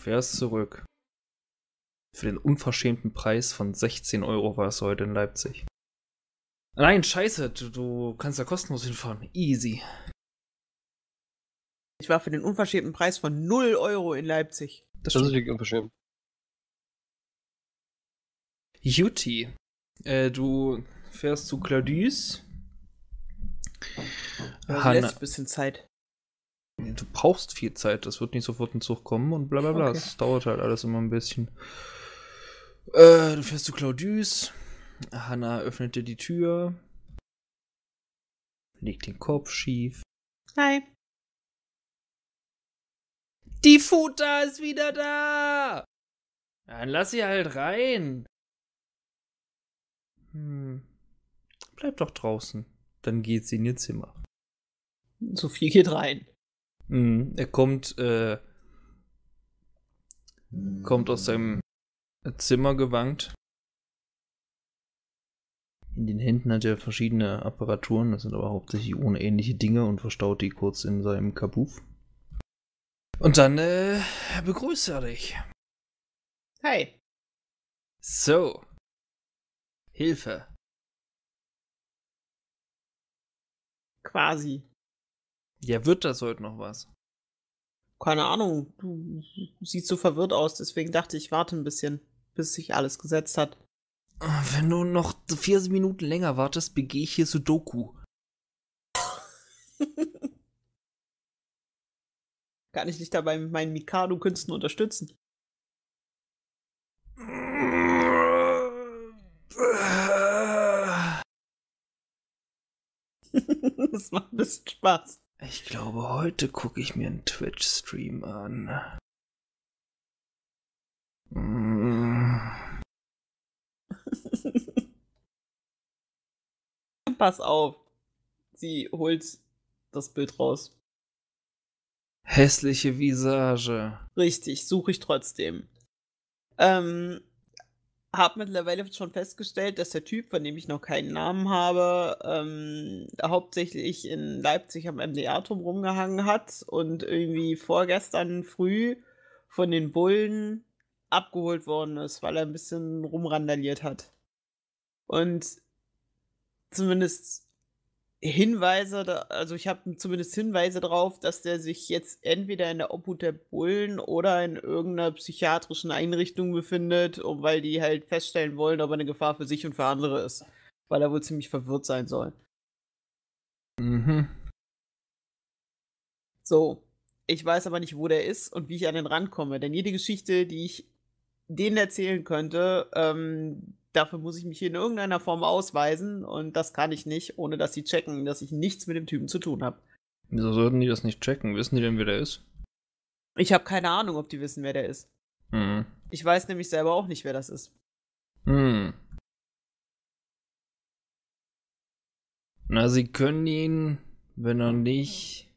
fährst zurück. Für den unverschämten Preis von 16 Euro warst du heute in Leipzig. Nein, scheiße, du kannst da kostenlos hinfahren. Easy. Ich war für den unverschämten Preis von 0 Euro in Leipzig. Das ist wirklich unverschämt. Juti. Du fährst zu Claudius. Ja, lässt ein bisschen Zeit. Du brauchst viel Zeit, das wird nicht sofort in Zug kommen und bla bla bla. Okay. Es dauert halt alles immer ein bisschen. Du fährst zu Claudius. Hanna öffnet dir die Tür. Legt den Kopf schief. Hi. Die Futa ist wieder da! Dann lass sie halt rein. Bleib doch draußen. Dann geht sie in ihr Zimmer. Sophie geht rein. Er kommt aus seinem Zimmer gewankt. In den Händen hat er verschiedene Apparaturen, das sind aber hauptsächlich unähnliche Dinge und verstaut die kurz in seinem Kabuff. Und dann begrüßt er dich. Hi. So. Hilfe. Quasi. Ja, wird das heute noch was? Keine Ahnung. Du siehst so verwirrt aus, deswegen dachte ich, warte ein bisschen, bis sich alles gesetzt hat. Wenn du noch 4 Minuten länger wartest, begehe ich hier Sudoku. Kann ich dich dabei mit meinen Mikado-Künsten unterstützen? Das macht ein bisschen Spaß. Ich glaube, heute gucke ich mir einen Twitch-Stream an. Pass auf. Sie holt das Bild raus. Hässliche Visage. Richtig, suche ich trotzdem. Hab mittlerweile schon festgestellt, dass der Typ, von dem ich noch keinen Namen habe, hauptsächlich in Leipzig am MDR-Turm rumgehangen hat und irgendwie vorgestern früh von den Bullen abgeholt worden ist, weil er ein bisschen rumrandaliert hat. Und zumindest Hinweise, also ich habe zumindest Hinweise darauf, dass der sich jetzt entweder in der Obhut der Bullen oder in irgendeiner psychiatrischen Einrichtung befindet, weil die halt feststellen wollen, ob er eine Gefahr für sich und für andere ist. Weil er wohl ziemlich verwirrt sein soll. Mhm. So, ich weiß aber nicht, wo der ist und wie ich an den rankomme, denn jede Geschichte, die ich denen erzählen könnte, dafür muss ich mich in irgendeiner Form ausweisen und das kann ich nicht, ohne dass sie checken, dass ich nichts mit dem Typen zu tun habe. Wieso sollten die das nicht checken? Wissen die denn, wer der ist? Ich habe keine Ahnung, ob die wissen, wer der ist. Ich weiß nämlich selber auch nicht, wer das ist. Na, sie können ihn, wenn er nicht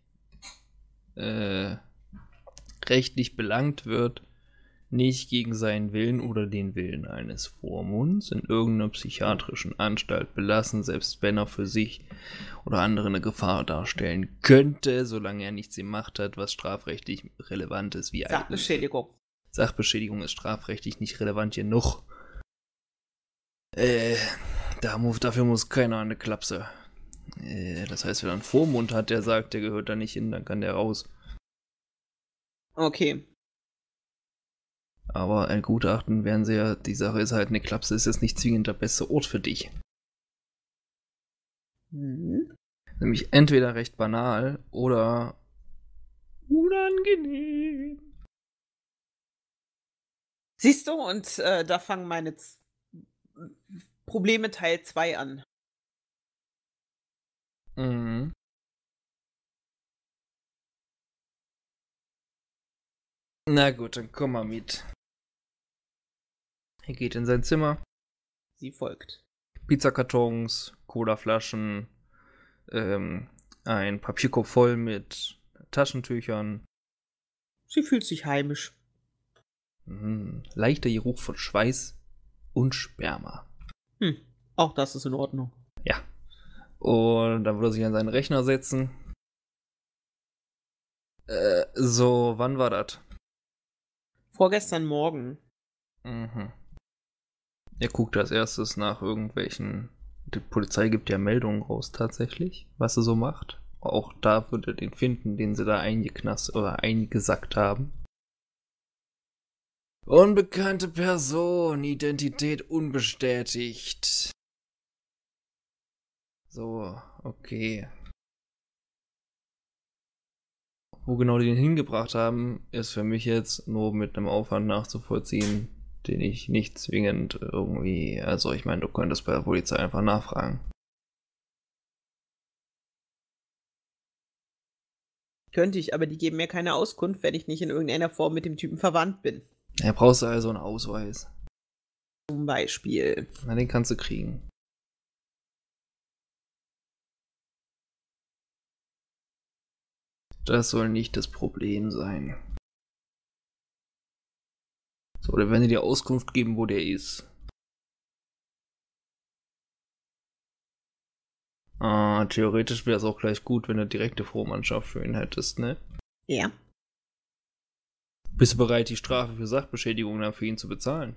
rechtlich belangt wird, nicht gegen seinen Willen oder den Willen eines Vormunds in irgendeiner psychiatrischen Anstalt belassen, selbst wenn er für sich oder andere eine Gefahr darstellen könnte, solange er nichts gemacht hat, was strafrechtlich relevant ist. Wie Sachbeschädigung. Sachbeschädigung ist strafrechtlich nicht relevant genug. Dafür muss keiner eine Klapse. Das heißt, wenn er einen Vormund hat, der sagt, der gehört da nicht hin, dann kann der raus. Okay. Aber ein Gutachten werden sie ja, die Sache ist halt, eine Klapse ist jetzt nicht zwingend der beste Ort für dich. Nämlich entweder recht banal oder unangenehm. Siehst du, und da fangen meine Probleme Teil 2 an. Mhm. Na gut, dann komm mal mit. Er geht in sein Zimmer. Sie folgt. Pizzakartons, Colaflaschen, ein Papierkorb voll mit Taschentüchern. Sie fühlt sich heimisch. Leichter Geruch von Schweiß und Sperma. Auch das ist in Ordnung. Ja. Und dann würde er sich an seinen Rechner setzen. Wann war das? Vorgestern Morgen. Mhm. Er guckt als erstes nach irgendwelchen. Die Polizei gibt ja Meldungen raus tatsächlich, was er so macht. Auch da würde er den finden, den sie da eingeknast oder eingesackt haben. Unbekannte Person, Identität unbestätigt. So, okay. Wo genau die den hingebracht haben, ist für mich jetzt nur mit einem Aufwand nachzuvollziehen, den ich nicht zwingend irgendwie. Also, ich meine, du könntest bei der Polizei einfach nachfragen. Könnte ich, aber die geben mir keine Auskunft, wenn ich nicht in irgendeiner Form mit dem Typen verwandt bin. Ja, brauchst du also einen Ausweis. Zum Beispiel. Na, den kannst du kriegen. Das soll nicht das Problem sein. So, oder wenn sie dir Auskunft geben, wo der ist. Theoretisch wäre es auch gleich gut, wenn du direkte Vormannschaft für ihn hättest, ne? Ja. Bist du bereit, die Strafe für Sachbeschädigung dann für ihn zu bezahlen?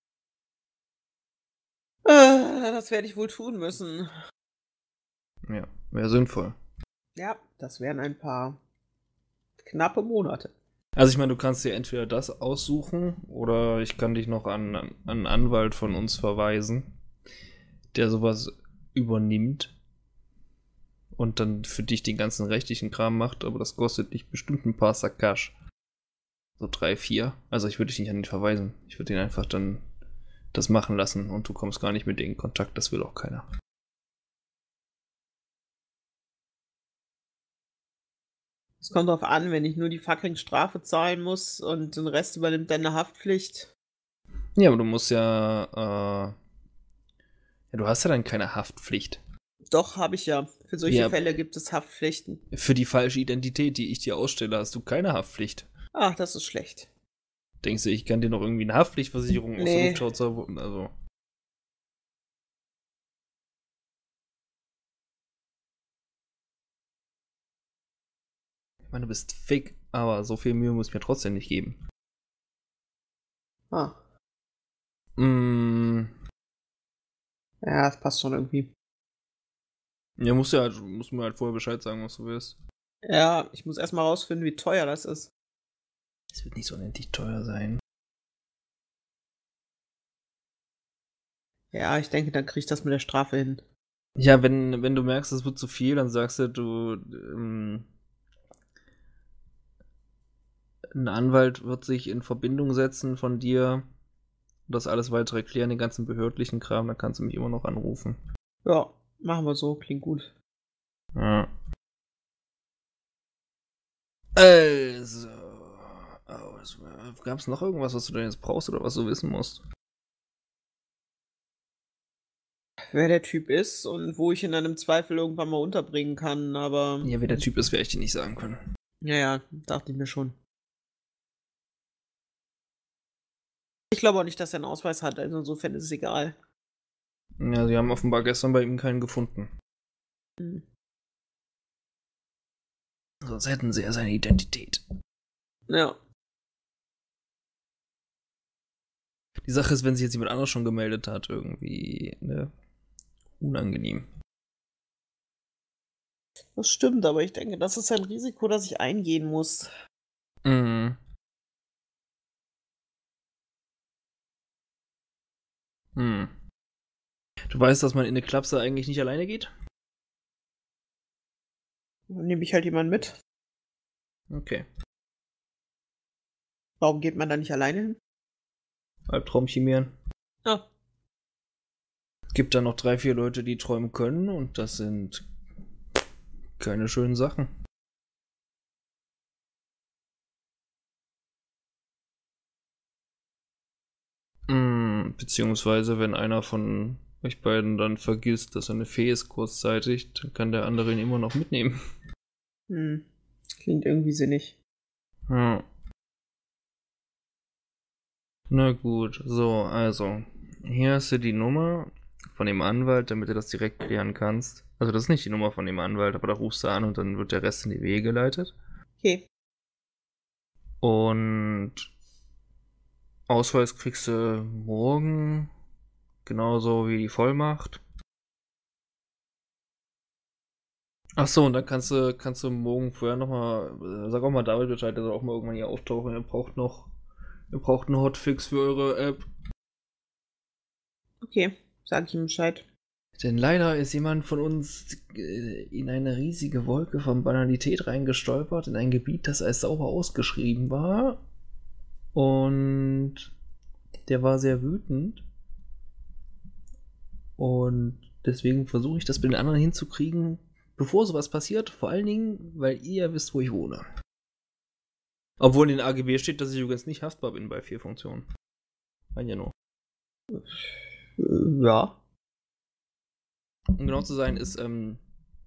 Das werde ich wohl tun müssen. Ja, wäre sinnvoll. Ja, das wären ein paar knappe Monate. Also ich meine, du kannst dir entweder das aussuchen oder ich kann dich noch an einen Anwalt von uns verweisen, der sowas übernimmt und dann für dich den ganzen rechtlichen Kram macht, aber das kostet dich bestimmt ein paar Sack Cash. So 3, 4. Also ich würde dich nicht an ihn verweisen. Ich würde ihn einfach dann das machen lassen und du kommst gar nicht mit denen in Kontakt, das will auch keiner. Es kommt darauf an, wenn ich nur die fucking Strafe zahlen muss und den Rest übernimmt deine Haftpflicht. Ja, aber du musst ja, du hast ja dann keine Haftpflicht. Doch, habe ich ja. Für solche Fälle gibt es Haftpflichten. Für die falsche Identität, die ich dir ausstelle, hast du keine Haftpflicht. Ach, das ist schlecht. Denkst du, ich kann dir noch irgendwie eine Haftpflichtversicherung aus der Luft schauen? Also. Ich meine, du bist fake, aber so viel Mühe muss ich mir trotzdem nicht geben. Ah. Ja, das passt schon irgendwie. Ja, musst mir halt vorher Bescheid sagen, was du willst. Ja, ich muss erstmal rausfinden, wie teuer das ist. Es wird nicht so unendlich teuer sein. Ja, ich denke, dann kriege ich das mit der Strafe hin. Ja, wenn du merkst, es wird zu viel, dann sagst du, ein Anwalt wird sich in Verbindung setzen von dir, das alles weitere klären, den ganzen behördlichen Kram, dann kannst du mich immer noch anrufen. Ja, machen wir so, klingt gut. Ja. Also, gab es noch irgendwas, was du denn jetzt brauchst oder was du wissen musst? Wer der Typ ist und wo ich ihn dann im Zweifel irgendwann mal unterbringen kann, aber... Ja, wer der Typ ist, werde ich dir nicht sagen können. Ja, dachte ich mir schon. Ich glaube auch nicht, dass er einen Ausweis hat, also insofern ist es egal. Ja, sie haben offenbar gestern bei ihm keinen gefunden. Sonst hätten sie ja seine Identität. Ja. Die Sache ist, wenn sich jetzt jemand anderes schon gemeldet hat, irgendwie, ne, unangenehm. Das stimmt, aber ich denke, das ist ein Risiko, das ich eingehen muss. Mhm. Du weißt, dass man in eine Klapse eigentlich nicht alleine geht? Dann nehme ich halt jemanden mit. Okay. Warum geht man da nicht alleine hin? Albtraumchimieren. Ah. Gibt da noch 3, 4 Leute, die träumen können und das sind keine schönen Sachen. Beziehungsweise, wenn einer von euch beiden dann vergisst, dass er eine Fee ist kurzzeitig, dann kann der andere ihn immer noch mitnehmen. Klingt irgendwie sinnig. Ja. Na gut, so, also. Hier hast du die Nummer von dem Anwalt, damit du das direkt klären kannst. Also das ist nicht die Nummer von dem Anwalt, aber da rufst du an und dann wird der Rest in die Wege geleitet. Okay. Und Ausweis kriegst du morgen, genauso wie die Vollmacht. Ach so, und dann kannst du morgen vorher nochmal, sag auch mal David Bescheid, der soll auch mal irgendwann hier auftauchen. Ihr braucht einen Hotfix für eure App. Okay, sag ich ihm Bescheid. Denn leider ist jemand von uns in eine riesige Wolke von Banalität reingestolpert, in ein Gebiet, das als sauber ausgeschrieben war. Und der war sehr wütend. Und deswegen versuche ich das bei den anderen hinzukriegen, bevor sowas passiert. Vor allen Dingen, weil ihr wisst, wo ich wohne. Obwohl in den AGB steht, dass ich übrigens nicht haftbar bin bei 4 Funktionen. Ein ja nur. Ja. Um genau zu sein, ist ein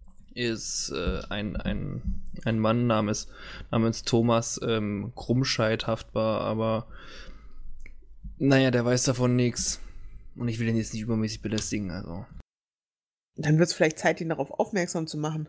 Mann namens Thomas Krummscheid haftbar, aber naja, der weiß davon nichts. Und ich will den jetzt nicht übermäßig belästigen, also. Dann wird es vielleicht Zeit, ihn darauf aufmerksam zu machen.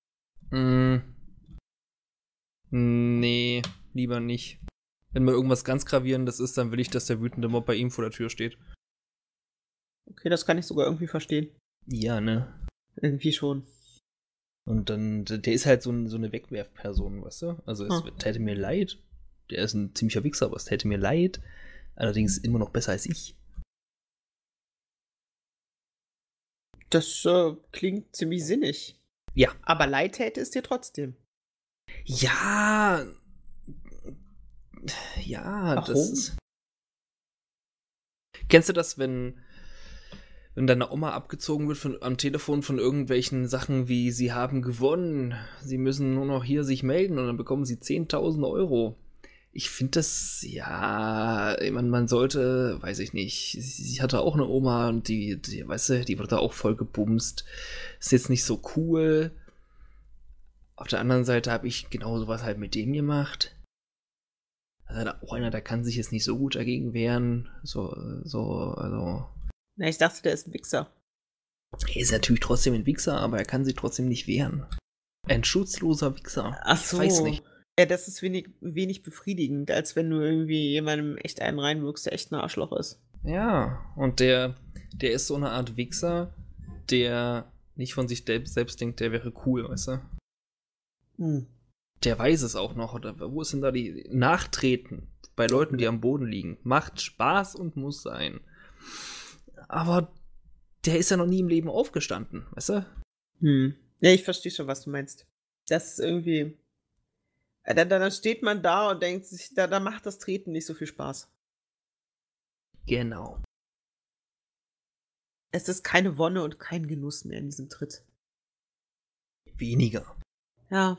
Nee, lieber nicht. Wenn mal irgendwas ganz Gravierendes ist, dann will ich, dass der wütende Mob bei ihm vor der Tür steht. Okay, das kann ich sogar irgendwie verstehen. Ja, ne? Irgendwie schon. Und dann, der ist halt so eine Wegwerfperson, weißt du? Also es täte mir leid. Der ist ein ziemlicher Wichser, aber es täte mir leid. Allerdings immer noch besser als ich. Das klingt ziemlich sinnig. Ja. Aber leid täte es dir trotzdem. Ja. Ja, Warum? das ist. Kennst du das, wenn deine Oma abgezogen wird am Telefon von irgendwelchen Sachen wie, sie haben gewonnen, sie müssen nur noch hier sich melden und dann bekommen sie 10.000 Euro. Ich finde das, ja, man sollte, weiß ich nicht, sie hatte auch eine Oma und die weißt du, die wurde da auch voll gebumst. Ist jetzt nicht so cool. Auf der anderen Seite habe ich genau sowas halt mit dem gemacht. Also auch einer, der kann sich jetzt nicht so gut dagegen wehren. Also. Na, ich dachte, der ist ein Wichser. Er ist natürlich trotzdem ein Wichser, aber er kann sich trotzdem nicht wehren. Ein schutzloser Wichser. Ach so. Ich weiß nicht. Ja, das ist wenig befriedigend, als wenn du irgendwie jemandem echt einen reinwirkst, der echt ein Arschloch ist. Ja, und der ist so eine Art Wichser, der nicht von sich selbst denkt, der wäre cool, weißt du? Der weiß es auch noch. Oder wo ist denn da die Nachtreten bei Leuten, die am Boden liegen? Macht Spaß und muss sein. Aber der ist ja noch nie im Leben aufgestanden, weißt du? Ja, ich verstehe schon, was du meinst. Das ist irgendwie. Dann steht man da und denkt sich, da macht das Treten nicht so viel Spaß. Genau. Es ist keine Wonne und kein Genuss mehr in diesem Tritt. Weniger. Ja.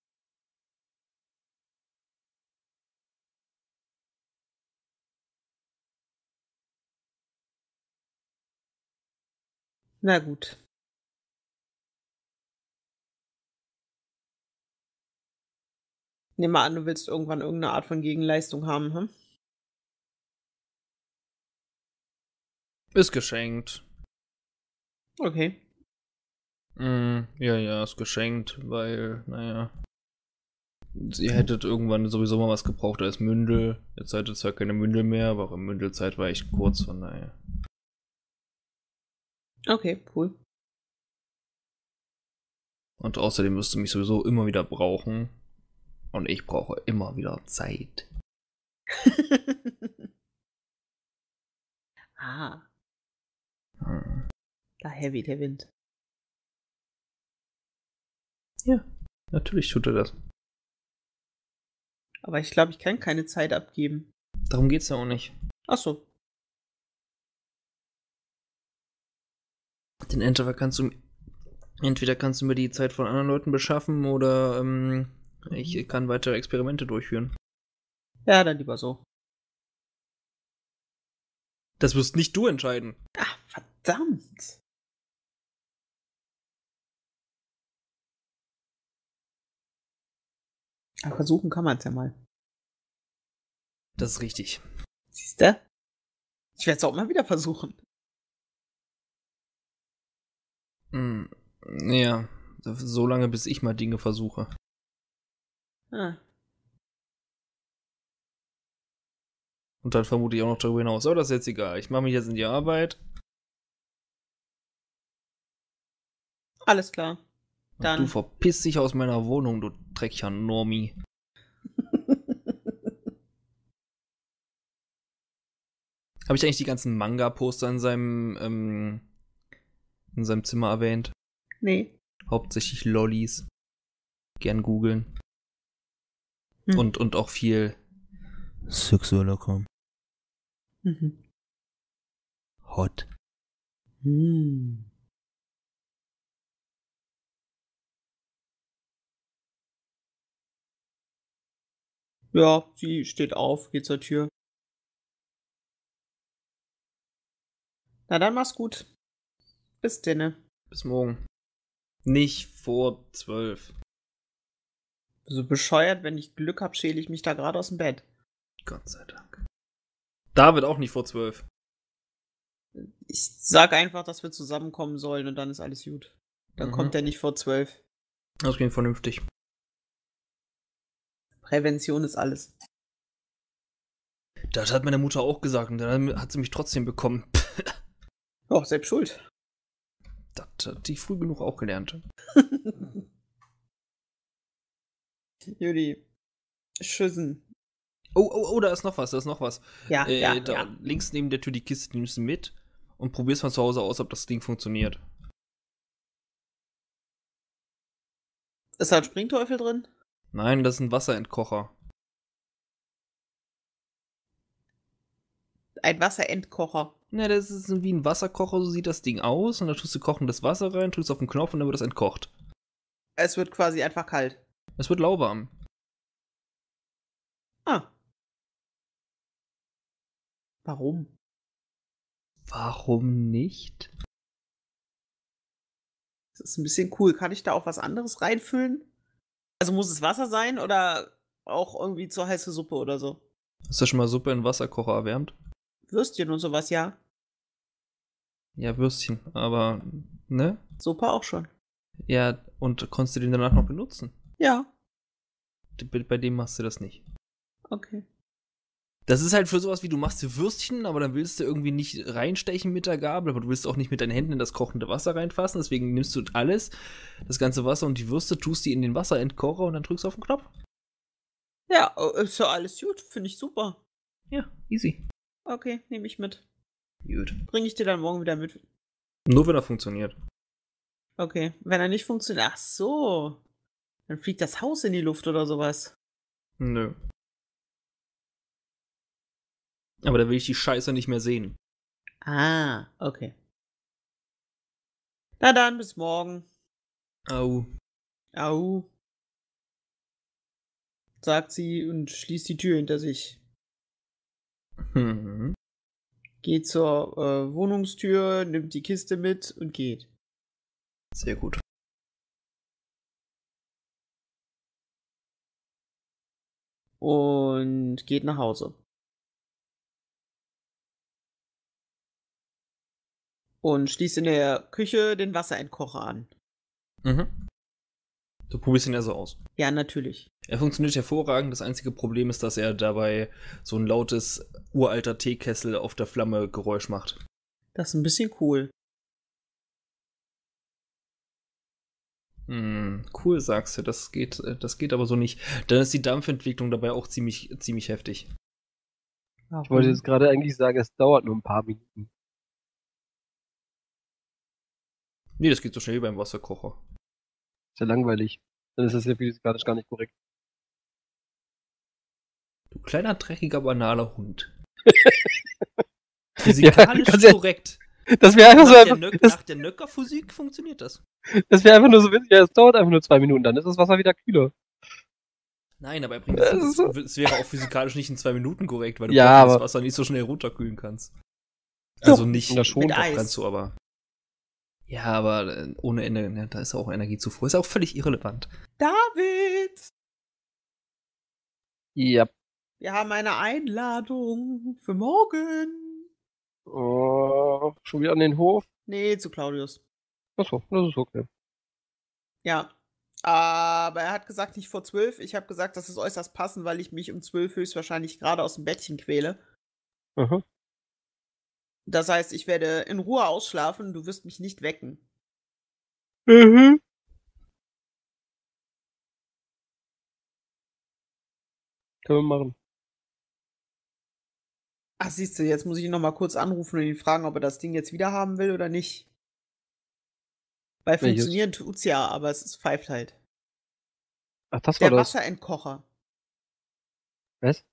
Na gut. Nehm mal an, du willst irgendwann irgendeine Art von Gegenleistung haben, hm? Ist geschenkt. Okay. Ja, ist geschenkt, weil, naja. Ihr hättet irgendwann sowieso mal was gebraucht als Mündel. Jetzt seid ihr zwar keine Mündel mehr, aber eure Mündelzeit war echt kurz, von daher. Okay, cool. Und außerdem wirst du mich sowieso immer wieder brauchen. Und ich brauche immer wieder Zeit. Ah. Daher weht der Wind. Ja, natürlich tut er das. Aber ich glaube, ich kann keine Zeit abgeben. Darum geht's ja auch nicht. Ach so. Denn entweder kannst du mir die Zeit von anderen Leuten beschaffen oder ich kann weitere Experimente durchführen. Ja, dann lieber so. Das wirst nicht du entscheiden. Ach, verdammt. Aber versuchen kann man es ja mal. Das ist richtig. Siehst du? Ich werde es auch mal wieder versuchen. Ja, so lange, bis ich mal Dinge versuche. Ah. Und dann vermute ich auch noch darüber hinaus. Aber das ist jetzt egal. Ich mache mich jetzt in die Arbeit. Alles klar. Und Dann. du verpiss dich aus meiner Wohnung, du dreckiger Normie. Habe ich eigentlich die ganzen Manga-Poster in seinem Zimmer erwähnt? Nee. Hauptsächlich Lollis. Gern googeln. Und auch viel sexueller Kram. Mhm. Hot. Ja, sie steht auf, geht zur Tür. Na dann mach's gut. Bis denne. Bis morgen. Nicht vor 12. So bescheuert, wenn ich Glück hab, schäle ich mich da gerade aus dem Bett. Gott sei Dank. David auch nicht vor 12. Ich sag einfach, dass wir zusammenkommen sollen und dann ist alles gut. Dann kommt er nicht vor 12. Das klingt vernünftig. Prävention ist alles. Das hat meine Mutter auch gesagt und dann hat sie mich trotzdem bekommen. Oh, selbst schuld. Das hat die früh genug auch gelernt. Judy. Schüssen. Oh, da ist noch was, Ja, da links neben der Tür die Kiste, die nimmst du mit und probierst mal zu Hause aus, ob das Ding funktioniert. Ist da ein Springteufel drin? Nein, das ist ein Wasserentkocher. Ein Wasserentkocher. Ne, das ist wie ein Wasserkocher, so sieht das Ding aus und da tust du kochendes Wasser rein, drückst auf den Knopf und dann wird das entkocht. Es wird quasi einfach kalt. Es wird lauwarm. Ah. Warum? Warum nicht? Das ist ein bisschen cool. Kann ich da auch was anderes reinfüllen? Also muss es Wasser sein oder auch irgendwie zur heiße Suppe oder so? Hast du schon mal Suppe in Wasserkocher erwärmt? Würstchen und sowas, ja. Ja, Würstchen, aber, ne? Suppe auch schon. Ja, und konntest du den danach noch benutzen? Ja. Bei dem machst du das nicht. Okay. Das ist halt für sowas wie, du machst dir Würstchen, aber dann willst du irgendwie nicht reinstechen mit der Gabel, aber du willst auch nicht mit deinen Händen in das kochende Wasser reinfassen, deswegen nimmst du alles, das ganze Wasser und die Würste, tust die in den Wasserentkocher und dann drückst du auf den Knopf. Ja, ist ja alles gut. Finde ich super. Ja, easy. Okay, nehme ich mit. Gut. Bringe ich dir dann morgen wieder mit. Nur wenn er funktioniert. Okay, wenn er nicht funktioniert. Ach so. Dann fliegt das Haus in die Luft oder sowas. Nö. Aber da will ich die Scheiße nicht mehr sehen. Ah, okay. Na dann, bis morgen. Au. Au. Sagt sie und schließt die Tür hinter sich. Mhm. Geht zur Wohnungstür, nimmt die Kiste mit und geht. Sehr gut. Und geht nach Hause. Und schließt in der Küche den Wasserentkocher an. Mhm. Du probierst ihn ja so aus. Ja, natürlich. Er funktioniert hervorragend. Das einzige Problem ist, dass er dabei so ein lautes, uralter Teekessel auf der Flamme Geräusch macht. Das ist ein bisschen cool. Cool, sagst du. Das geht aber so nicht. Dann ist die Dampfentwicklung dabei auch ziemlich heftig. Warum? Ich wollte jetzt gerade eigentlich sagen, es dauert nur ein paar Minuten. Nee, das geht so schnell wie beim Wasserkocher. Ist ja langweilig. Dann ist das ja physikalisch gar nicht korrekt. Du kleiner, dreckiger, banaler Hund. Physikalisch ja, korrekt. Das wäre einfach Nach der Nöcker-Physik funktioniert das. Das wäre einfach nur so witzig. Ja, es dauert einfach nur 2 Minuten, dann ist das Wasser wieder kühler. Nein, aber er bringt es wäre auch physikalisch nicht in 2 Minuten korrekt, weil du Ja, das Wasser nicht so schnell runterkühlen kannst. Also nicht. Ja, schon. Mit Doch, Eis. kannst du aber. Ja, aber ohne Ende, da ist auch Energiezufuhr. Ist auch völlig irrelevant. David! Ja. Wir haben eine Einladung für morgen. Oh, schon wieder an den Hof? Nee, zu Claudius. Achso, das ist okay. Ja. Aber er hat gesagt, nicht vor 12. Ich habe gesagt, das ist äußerst passend, weil ich mich um 12 höchstwahrscheinlich gerade aus dem Bettchen quäle. Aha. Das heißt, ich werde in Ruhe ausschlafen, du wirst mich nicht wecken. Mhm. Können wir machen. Ach, siehst du, jetzt muss ich ihn noch mal kurz anrufen und ihn fragen, ob er das Ding jetzt wieder haben will oder nicht. Weil Welches? funktionieren tut's ja, aber es pfeift halt. Ach, das war Der das. Wasserentkocher. Was?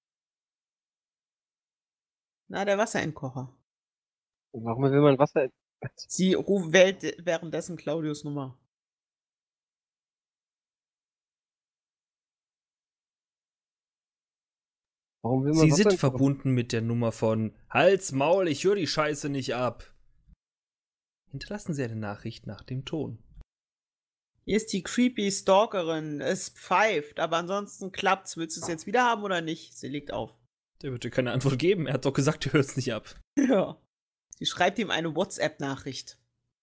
Na, der Wasserentkocher. Warum will man Wasser... Was? Sie wählt währenddessen Claudius Nummer. Warum will man Sie Wasser sind entkochen? verbunden mit der Nummer von Hals, Maul, ich höre die Scheiße nicht ab. Hinterlassen Sie eine Nachricht nach dem Ton. Hier ist die creepy Stalkerin. Es pfeift, aber ansonsten klappt's. Willst du es jetzt wieder haben oder nicht? Sie legt auf. Der wird dir keine Antwort geben. Er hat doch gesagt, du hörst nicht ab. Ja. Sie schreibt ihm eine WhatsApp-Nachricht.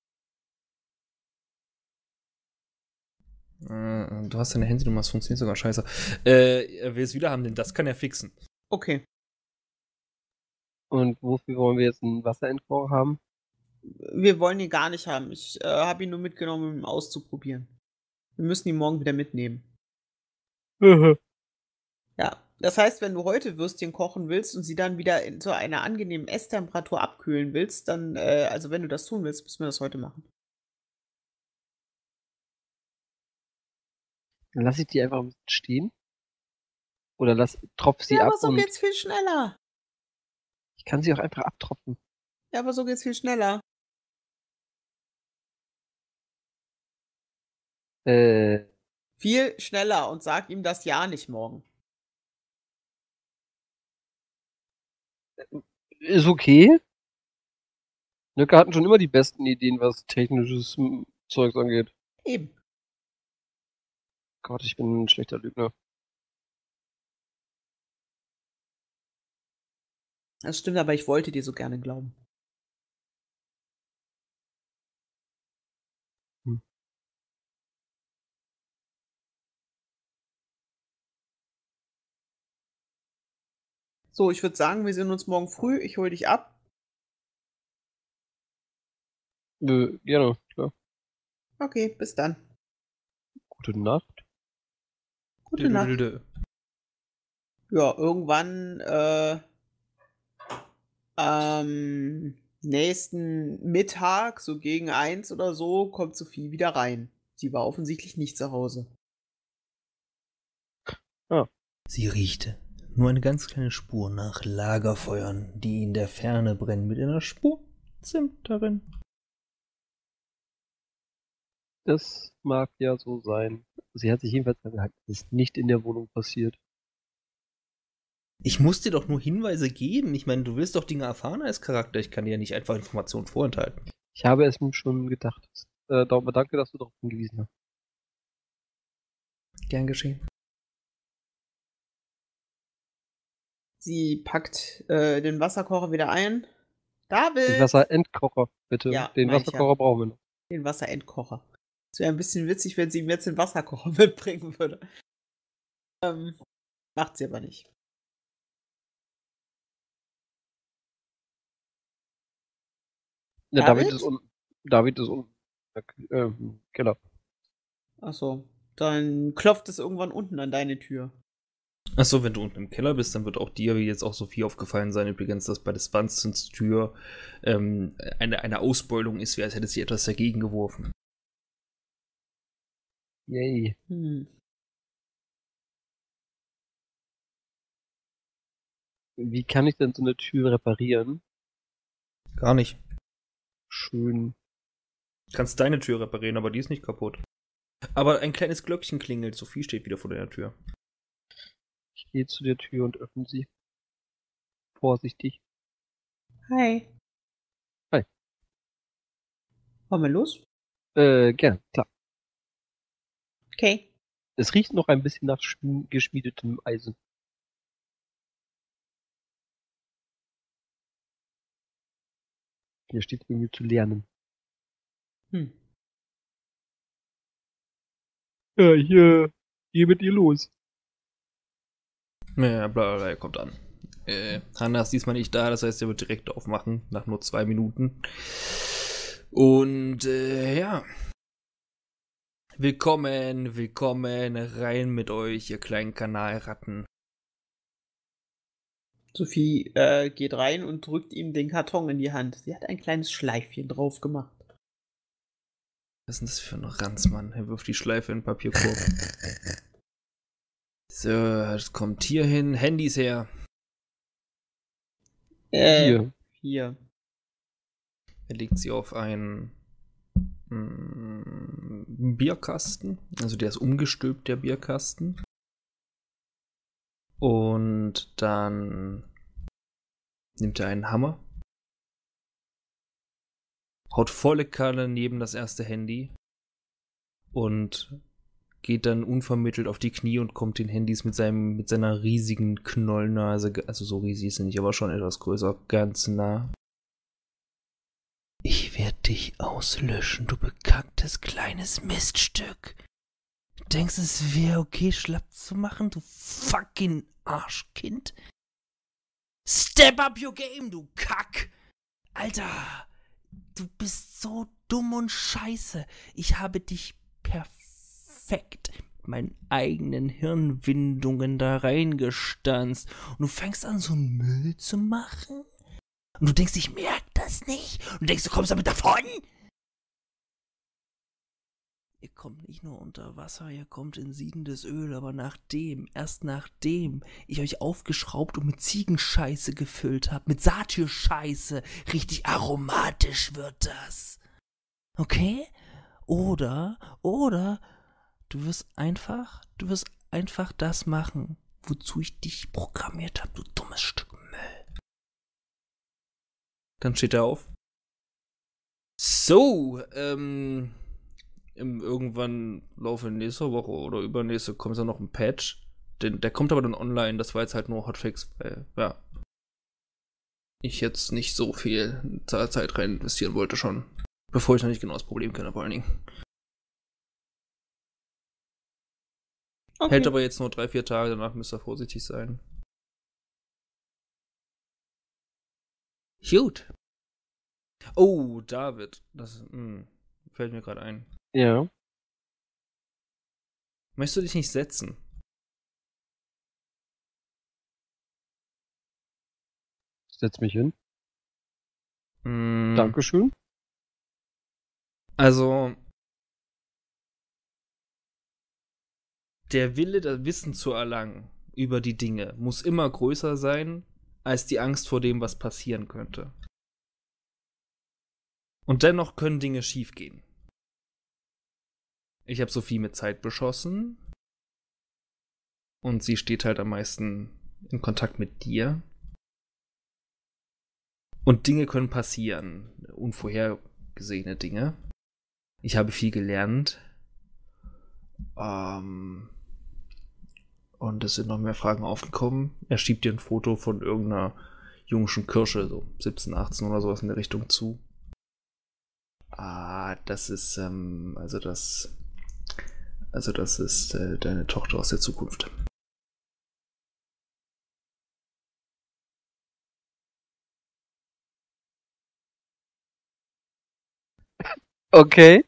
Du hast deine Handynummer, das funktioniert sogar scheiße. Er will es wieder haben, denn das kann er fixen. Okay. Und wofür wollen wir jetzt einen Wasserentkocher haben? Wir wollen ihn gar nicht haben. Ich habe ihn nur mitgenommen, um ihn auszuprobieren. Wir müssen ihn morgen wieder mitnehmen. Ja. Das heißt, wenn du heute Würstchen kochen willst und sie dann wieder in so einer angenehmen Esstemperatur abkühlen willst, dann, also wenn du das tun willst, müssen wir das heute machen. Dann lasse ich die einfach stehen. Oder tropf sie Ja, ab aber so und geht's viel schneller. ich kann sie auch einfach abtropfen. Ja, aber so geht's viel schneller. Viel schneller und sag ihm das ja nicht morgen. Ist okay. Nöcker hatten schon immer die besten Ideen, was technisches Zeugs angeht. Eben. Gott, ich bin ein schlechter Lügner. Das stimmt, aber ich wollte dir so gerne glauben. Hm. So, ich würde sagen, wir sehen uns morgen früh. Ich hole dich ab. Gerne, klar. Okay, bis dann. Gute Nacht. Gute Nacht. Ja, irgendwann am nächsten Mittag, so gegen 1 oder so, kommt Sophie wieder rein. Sie war offensichtlich nicht zu Hause. Sie riechte nur eine ganz kleine Spur nach Lagerfeuern, die in der Ferne brennen, mit einer Spur Zimt darin. Das mag ja so sein. Sie hat sich jedenfalls gesagt, es ist nicht in der Wohnung passiert. Ich muss dir doch nur Hinweise geben. Ich meine, du willst doch Dinge erfahren als Charakter. Ich kann dir ja nicht einfach Informationen vorenthalten. Ich habe es mir schon gedacht. Darum danke, dass du darauf hingewiesen hast. Gern geschehen. Sie packt den Wasserkocher wieder ein. David! Den Wasserentkocher, bitte. Ja, Den mein ich Wasserkocher ja. brauchen wir noch. Den Wasserentkocher. Es wäre ein bisschen witzig, wenn sie ihm jetzt den Wasserkocher mitbringen würde. Macht sie aber nicht. Ja, David? David ist unten. David ist unten. Keller. Achso. Dann klopft es irgendwann unten an deine Tür. Achso, wenn du unten im Keller bist, dann wird auch dir, wie jetzt auch Sophie aufgefallen sein, übrigens, dass bei der Swansons Tür eine Ausbeulung ist, wie als hätte sie etwas dagegen geworfen. Yay. Wie kann ich denn so eine Tür reparieren? Gar nicht. Schön. Du kannst deine Tür reparieren, aber die ist nicht kaputt. Aber ein kleines Glöckchen klingelt. Sophie steht wieder vor deiner Tür. Ich gehe zu der Tür und öffne sie. Vorsichtig. Hi. Hi. Wollen wir los? Gerne, klar. Okay. Es riecht noch ein bisschen nach geschmiedetem Eisen. Hier steht irgendwie zu lernen. Ja, ich gehe mit ihr los. Ja, bla bla, er kommt an. Hanna ist diesmal nicht da, das heißt, er wird direkt aufmachen, nach nur 2 Minuten. Und ja. Willkommen rein mit euch, ihr kleinen Kanalratten. Sophie geht rein und drückt ihm den Karton in die Hand. Sie hat ein kleines Schleifchen drauf gemacht. Was ist denn das für ein Ranzmann? Er wirft die Schleife in den Papierkorb. So, es kommt hier hin. Handys her. Hier. Er legt sie auf einen Bierkasten. Also der ist umgestülpt, der Bierkasten. Und dann nimmt er einen Hammer. Haut volle Kanne neben das erste Handy. Und geht dann unvermittelt auf die Knie und kommt den Handys mit seiner riesigen Knollnase, also so riesig ist er nicht, aber schon etwas größer, ganz nah. Ich werde dich auslöschen, du bekacktes kleines Miststück. Du denkst, es wäre okay, schlapp zu machen, du fucking Arschkind? Step up your game, du Kack! Alter, du bist so dumm und scheiße. Ich habe dich perfekt mit meinen eigenen Hirnwindungen da reingestanzt. Und du fängst an, so einen Müll zu machen? Und du denkst, ich merke das nicht? Und du denkst, du kommst damit davon? Ihr kommt nicht nur unter Wasser, ihr kommt in siedendes Öl, aber erst nachdem ich euch aufgeschraubt und mit Ziegenscheiße gefüllt habe, mit Satyrscheiße, richtig aromatisch wird das. Okay? Oder du wirst einfach das machen, wozu ich dich programmiert habe, du dummes Stück Müll. Dann steht er auf. So, irgendwann laufe nächste Woche oder übernächste kommt dann noch ein Patch. Der kommt aber dann online, das war jetzt halt nur Hotfix, weil, ja, ich jetzt nicht so viel Zeit rein investieren wollte schon. Bevor ich noch nicht genau das Problem kenne, vor allen Dingen. Okay. Hält aber jetzt nur 3-4 Tage, danach müsst ihr vorsichtig sein. Gut. Oh, David. Das fällt mir gerade ein. Ja. Möchtest du dich nicht setzen? Setz mich hin. Dankeschön. Also, der Wille, das Wissen zu erlangen über die Dinge, muss immer größer sein, als die Angst vor dem, was passieren könnte. Und dennoch können Dinge schiefgehen. Ich habe Sophie mit Zeit beschossen. Und sie steht halt am meisten in Kontakt mit dir. Und Dinge können passieren. Unvorhergesehene Dinge. Ich habe viel gelernt. Und es sind noch mehr Fragen aufgekommen. Er schiebt dir ein Foto von irgendeiner jungschen Kirsche, so 17, 18 oder sowas in der Richtung zu. Das ist, das ist deine Tochter aus der Zukunft. Okay.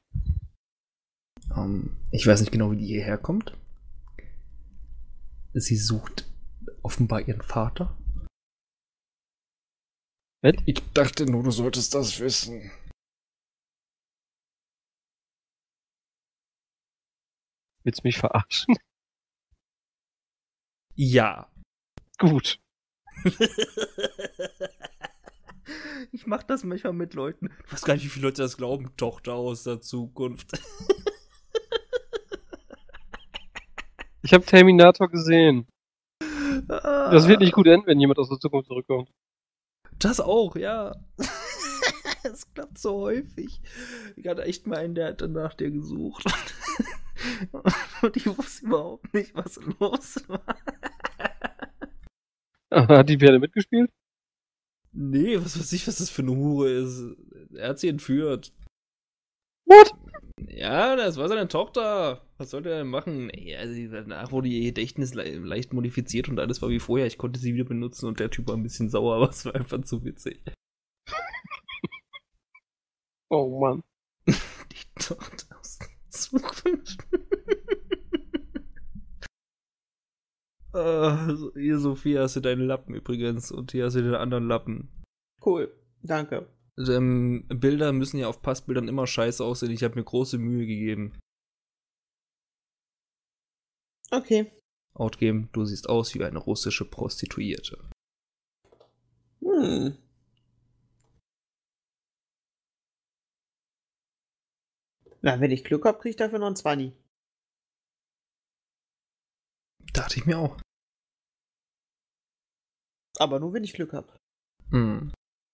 Ich weiß nicht genau, wie die hierher kommt. Sie sucht offenbar ihren Vater. Was? Ich dachte nur, du solltest das wissen. Willst du mich verarschen? Ja. Gut. Ich mach das manchmal mit Leuten. Ich weiß gar nicht, wie viele Leute das glauben. Tochter aus der Zukunft. Ich habe Terminator gesehen. Das wird nicht gut enden, wenn jemand aus der Zukunft zurückkommt. Das auch, ja. Das klappt so häufig. Ich hatte echt mal einen, der hat dann nach dir gesucht. Und ich wusste überhaupt nicht, was los war. Hat die Pferde mitgespielt? Nee, was weiß ich, was das für eine Hure ist. Er hat sie entführt. What? Ja, das war seine Tochter. Was sollte er denn machen? Ja, danach wurde ihr Gedächtnis leicht modifiziert und alles war wie vorher. Ich konnte sie wieder benutzen und der Typ war ein bisschen sauer, aber es war einfach zu witzig. Oh Mann. Die Tochter aus der Zukunft. Also, hier, Sophia, hast du deinen Lappen übrigens und hier hast du den anderen Lappen. Cool, danke. Bilder müssen ja auf Passbildern immer scheiße aussehen. Ich habe mir große Mühe gegeben. Okay. Outgame, du siehst aus wie eine russische Prostituierte. Hm. Na, wenn ich Glück habe, kriege ich dafür noch einen 20. Dachte ich mir auch. Aber nur, wenn ich Glück habe. Hm.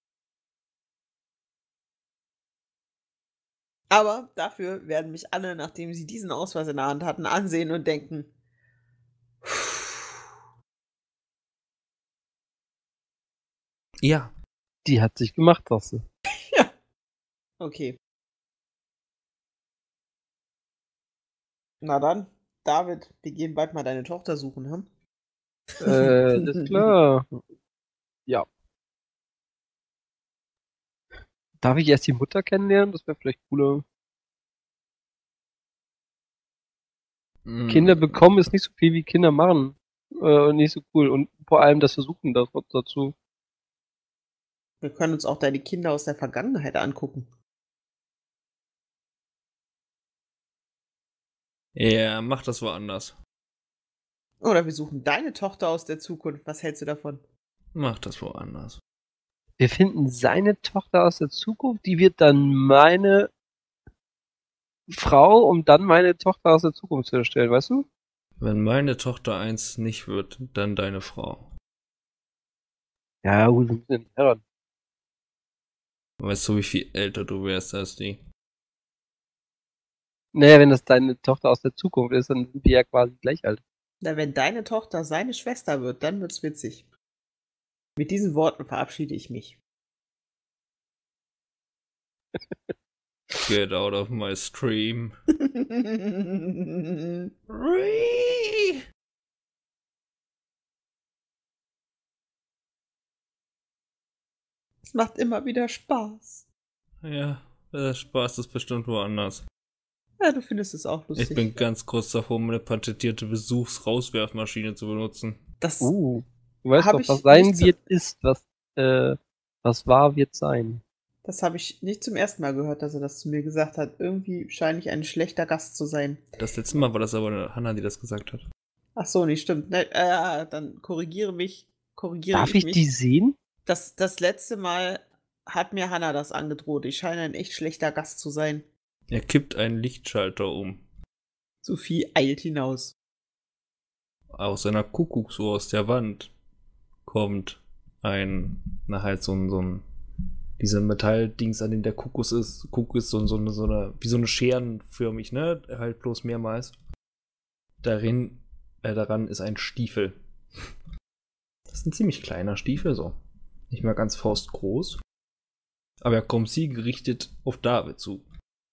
Aber dafür werden mich alle, nachdem sie diesen Ausweis in der Hand hatten, ansehen und denken. Ja. Die hat sich gemacht, sagst du. Ja. Okay. Na dann, David, wir gehen bald mal deine Tochter suchen, hm? Ist klar. Ja. Darf ich erst die Mutter kennenlernen? Das wäre vielleicht cooler. Kinder bekommen ist nicht so viel wie Kinder machen. Nicht so cool. Und vor allem das Versuchen dazu. Wir können uns auch deine Kinder aus der Vergangenheit angucken. Ja, mach das woanders. Oder wir suchen deine Tochter aus der Zukunft. Was hältst du davon? Mach das woanders. Wir finden seine Tochter aus der Zukunft, die wird dann meine Frau, um dann meine Tochter aus der Zukunft zu erstellen, weißt du? Wenn meine Tochter eins nicht wird, dann deine Frau. Ja, gut, wir müssen ja nicht heiraten. Weißt du, wie viel älter du wärst als die? Naja, wenn das deine Tochter aus der Zukunft ist, dann sind die ja quasi gleich alt. Na, wenn deine Tochter seine Schwester wird, dann wird's witzig. Mit diesen Worten verabschiede ich mich. Get out of my stream. Es macht immer wieder Spaß. Ja, der Spaß ist bestimmt woanders. Ja, du findest es auch lustig. Ich bin ganz kurz davor, meine patentierte Besuchsrauswerfmaschine zu benutzen. Das Du weißt Hab doch, ich was sein nicht so- wird, ist, was war, wird sein. Das habe ich nicht zum ersten Mal gehört, dass er das zu mir gesagt hat. Irgendwie scheine ich ein schlechter Gast zu sein. Das letzte Mal war das aber eine Hanna, die das gesagt hat. Ach so, nicht stimmt. Ne, dann korrigiere Darf ich mich. die sehen? Das letzte Mal hat mir Hannah das angedroht. Ich scheine ein echt schlechter Gast zu sein. Er kippt einen Lichtschalter um. Sophie eilt hinaus. Aus einer Kuckucksuhr aus der Wand kommt diese Metalldings, an dem der Kuckuck ist. Kuckuck ist so eine, wie so eine scherenförmig, ne? Halt bloß mehrmals. Daran ist ein Stiefel. Das ist ein ziemlich kleiner Stiefel, so. Nicht mal ganz faustgroß. Aber er kommt zielgerichtet auf David zu.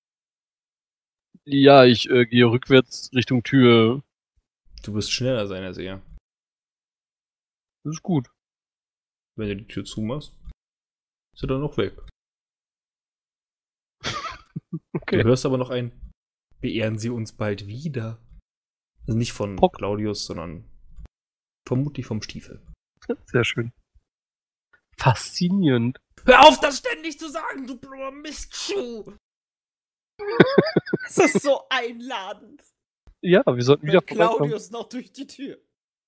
Ja, ich gehe rückwärts Richtung Tür. Du wirst schneller sein als er. Das ist gut. Wenn du die Tür zumachst, ist er dann noch weg. Okay. Du hörst aber noch ein Beehren Sie uns bald wieder. Also nicht von Pock. Claudius, sondern vermutlich vom Stiefel. Sehr schön. Faszinierend. Hör auf, das ständig zu sagen, du blöder Mistschuh! Es ist so einladend. Ja, wir sollten wieder Mit vorbeikommen. Claudius noch durch die Tür.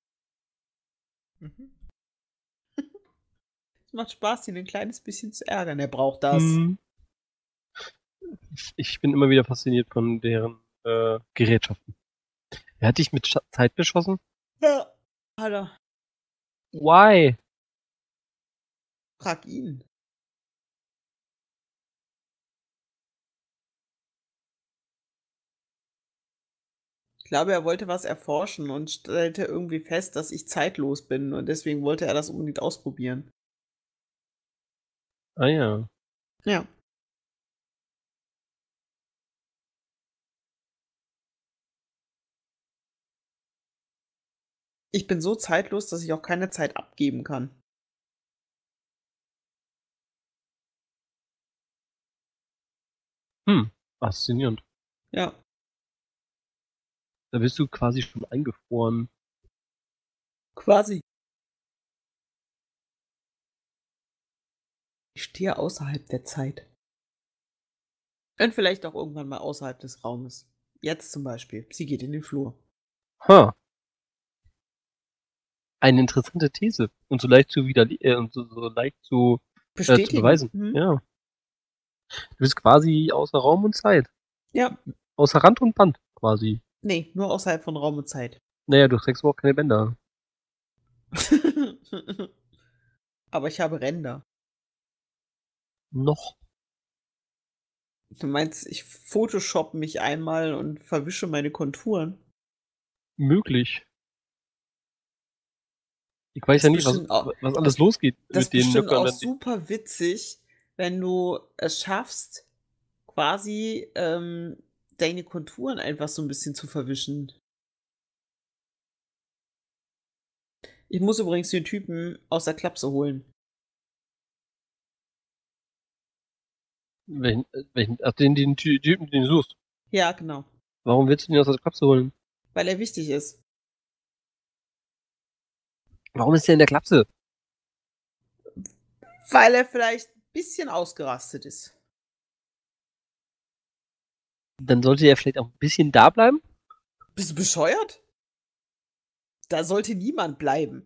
Es macht Spaß, ihn ein kleines bisschen zu ärgern. Er braucht das. Hm. Ich bin immer wieder fasziniert von deren Gerätschaften. Wer hat dich mit Zeit beschossen? Ja. Alter, Why? frag ihn. Ich glaube, er wollte was erforschen und stellte irgendwie fest, dass ich zeitlos bin und deswegen wollte er das unbedingt ausprobieren. Ah ja. Ja. Ich bin so zeitlos, dass ich auch keine Zeit abgeben kann. Faszinierend. Ja. Da bist du quasi schon eingefroren. Quasi. Ich stehe außerhalb der Zeit. Und vielleicht auch irgendwann mal außerhalb des Raumes. Jetzt zum Beispiel. Sie geht in den Flur. Ha. Eine interessante These. Und so leicht zu und so leicht zu Bestätigen. beweisen. Mhm. Ja. Du bist quasi außer Raum und Zeit. Ja. Außer Rand und Band quasi. Nee, nur außerhalb von Raum und Zeit. Naja, du trägst überhaupt keine Bänder. Aber ich habe Ränder. Noch. Du meinst, ich Photoshop mich einmal und verwische meine Konturen? Möglich. Ich weiß Das ja ist nicht, was bestimmt auch- alles losgeht Das ist mit den bestimmt Nöckern. auch super witzig, wenn du es schaffst, quasi deine Konturen einfach so ein bisschen zu verwischen. Ich muss übrigens den Typen aus der Klapse holen. Ach, den Typen, den du suchst. Ja, genau. Warum willst du den aus der Klapse holen? Weil er wichtig ist. Warum ist der in der Klapse? Weil er vielleicht ein bisschen ausgerastet ist. Dann sollte er vielleicht auch ein bisschen da bleiben. Bist du bescheuert? Da sollte niemand bleiben.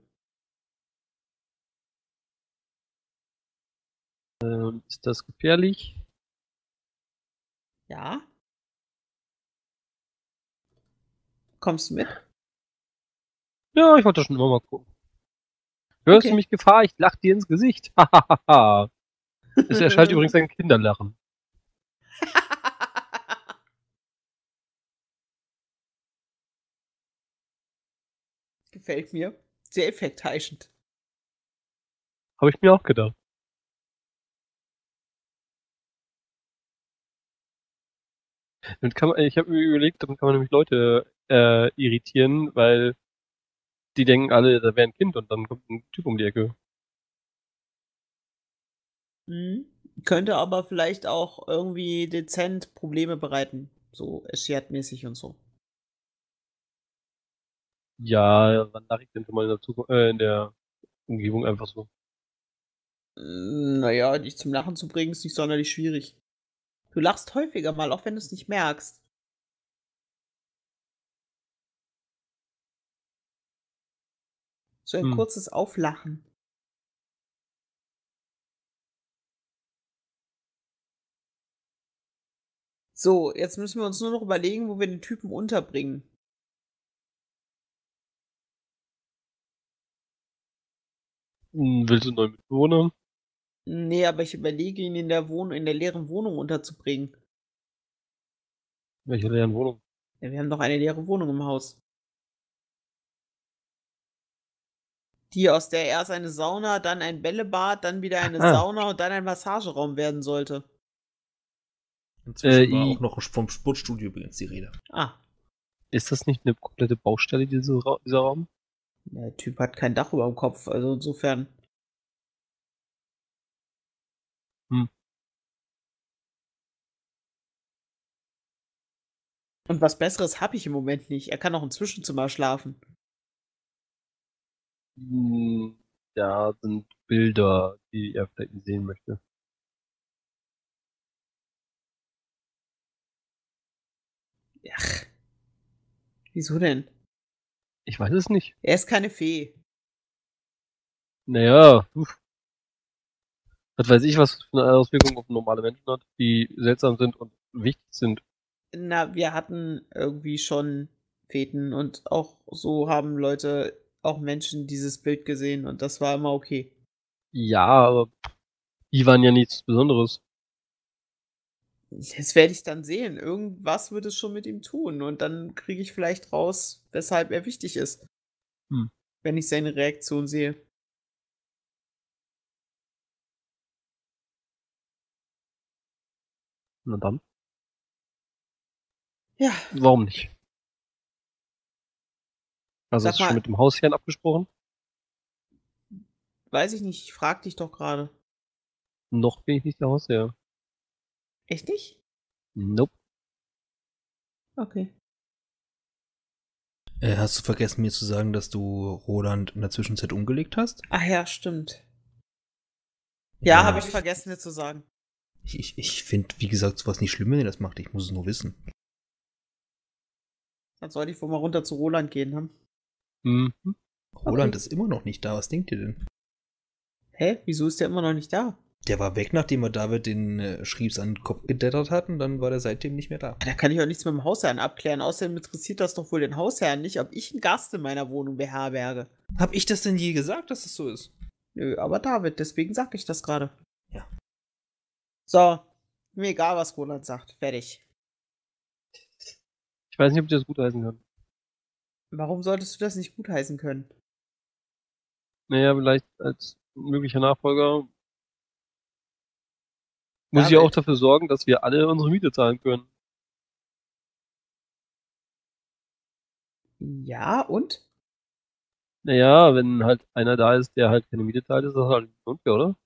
Ist das gefährlich? Ja? Kommst du mit? Ja, ich wollte schon immer mal gucken. Hörst du Okay. mich Gefahr? Ich lach dir ins Gesicht. Hahaha. Es erschallt übrigens ein Kinderlachen. Gefällt mir. Sehr effektheischend. Habe ich mir auch gedacht. Ich habe mir überlegt, damit kann man nämlich Leute irritieren, weil die denken alle, da wäre ein Kind und dann kommt ein Typ um die Ecke. Mhm. Könnte aber vielleicht auch irgendwie dezent Probleme bereiten. So Shared-mäßig und so. Ja, wann lache ich denn schon mal in der Umgebung einfach so? Naja, dich zum Lachen zu bringen, ist nicht sonderlich schwierig. Du lachst häufiger mal, auch wenn du es nicht merkst. So ein kurzes Auflachen. So, jetzt müssen wir uns nur noch überlegen, wo wir den Typen unterbringen. Willst du einen neuen Mitbewohner? Nee, aber ich überlege, ihn in der leeren Wohnung unterzubringen. Welche leeren Wohnung? Ja, wir haben doch eine leere Wohnung im Haus. Die, aus der erst eine Sauna, dann ein Bällebad, dann wieder eine Ah. Sauna und dann ein Massageraum werden sollte. Inzwischen war auch noch vom Sportstudio übrigens die Rede. Ah, Ist das nicht eine komplette Baustelle, dieser Raum? der Typ hat kein Dach über dem Kopf, also insofern. Hm. Und was Besseres habe ich im Moment nicht. Er kann auch im Zwischenzimmer schlafen. Da sind Bilder, die er vielleicht nicht sehen möchte. Ach, wieso denn? Ich weiß es nicht. Er ist keine Fee. Naja, was weiß ich, was für eine Auswirkung auf normale Menschen hat, die seltsam sind und wichtig sind. Na, wir hatten irgendwie schon Feten und auch so haben Leute, auch Menschen dieses Bild gesehen und das war immer okay. Ja, aber die waren ja nichts Besonderes. Das werde ich dann sehen. Irgendwas wird es schon mit ihm tun und dann kriege ich vielleicht raus, weshalb er wichtig ist. Hm. Wenn ich seine Reaktion sehe. Na dann, Ja, warum nicht? Also Sag hast du mal- schon mit dem Hausherrn abgesprochen? Weiß ich nicht, ich frag dich doch gerade. Noch bin ich nicht der Hausherr. Echt nicht? Nope. Okay. Hast du vergessen, mir zu sagen, dass du Roland in der Zwischenzeit umgelegt hast? Ach ja, stimmt. Ja, habe ich vergessen dir zu sagen. Ich finde, wie gesagt, sowas nicht schlimm, wenn ihr das macht. Ich muss es nur wissen. Dann sollte ich wohl mal runter zu Roland gehen, ne? Mhm. Roland Okay. ist immer noch nicht da. Was denkt ihr denn? Hä? Wieso ist der immer noch nicht da? Der war weg, nachdem er David den Schriebs an den Kopf gedettert hat und dann war der seitdem nicht mehr da. Da kann ich auch nichts mit dem Hausherrn abklären. Außerdem interessiert das doch wohl den Hausherrn nicht, ob ich einen Gast in meiner Wohnung beherberge. Hab ich das denn je gesagt, dass das so ist? Nö, aber David, deswegen sag ich das gerade. Ja. So, mir egal, was Roland sagt. Fertig. Ich weiß nicht, ob ich das gut heißen kann. Warum solltest du das nicht gutheißen können? Naja, vielleicht als möglicher Nachfolger muss ich David. auch dafür sorgen, dass wir alle unsere Miete zahlen können. Ja, und? Naja, wenn halt einer da ist, der halt keine Miete zahlt, ist das halt unfair, oder?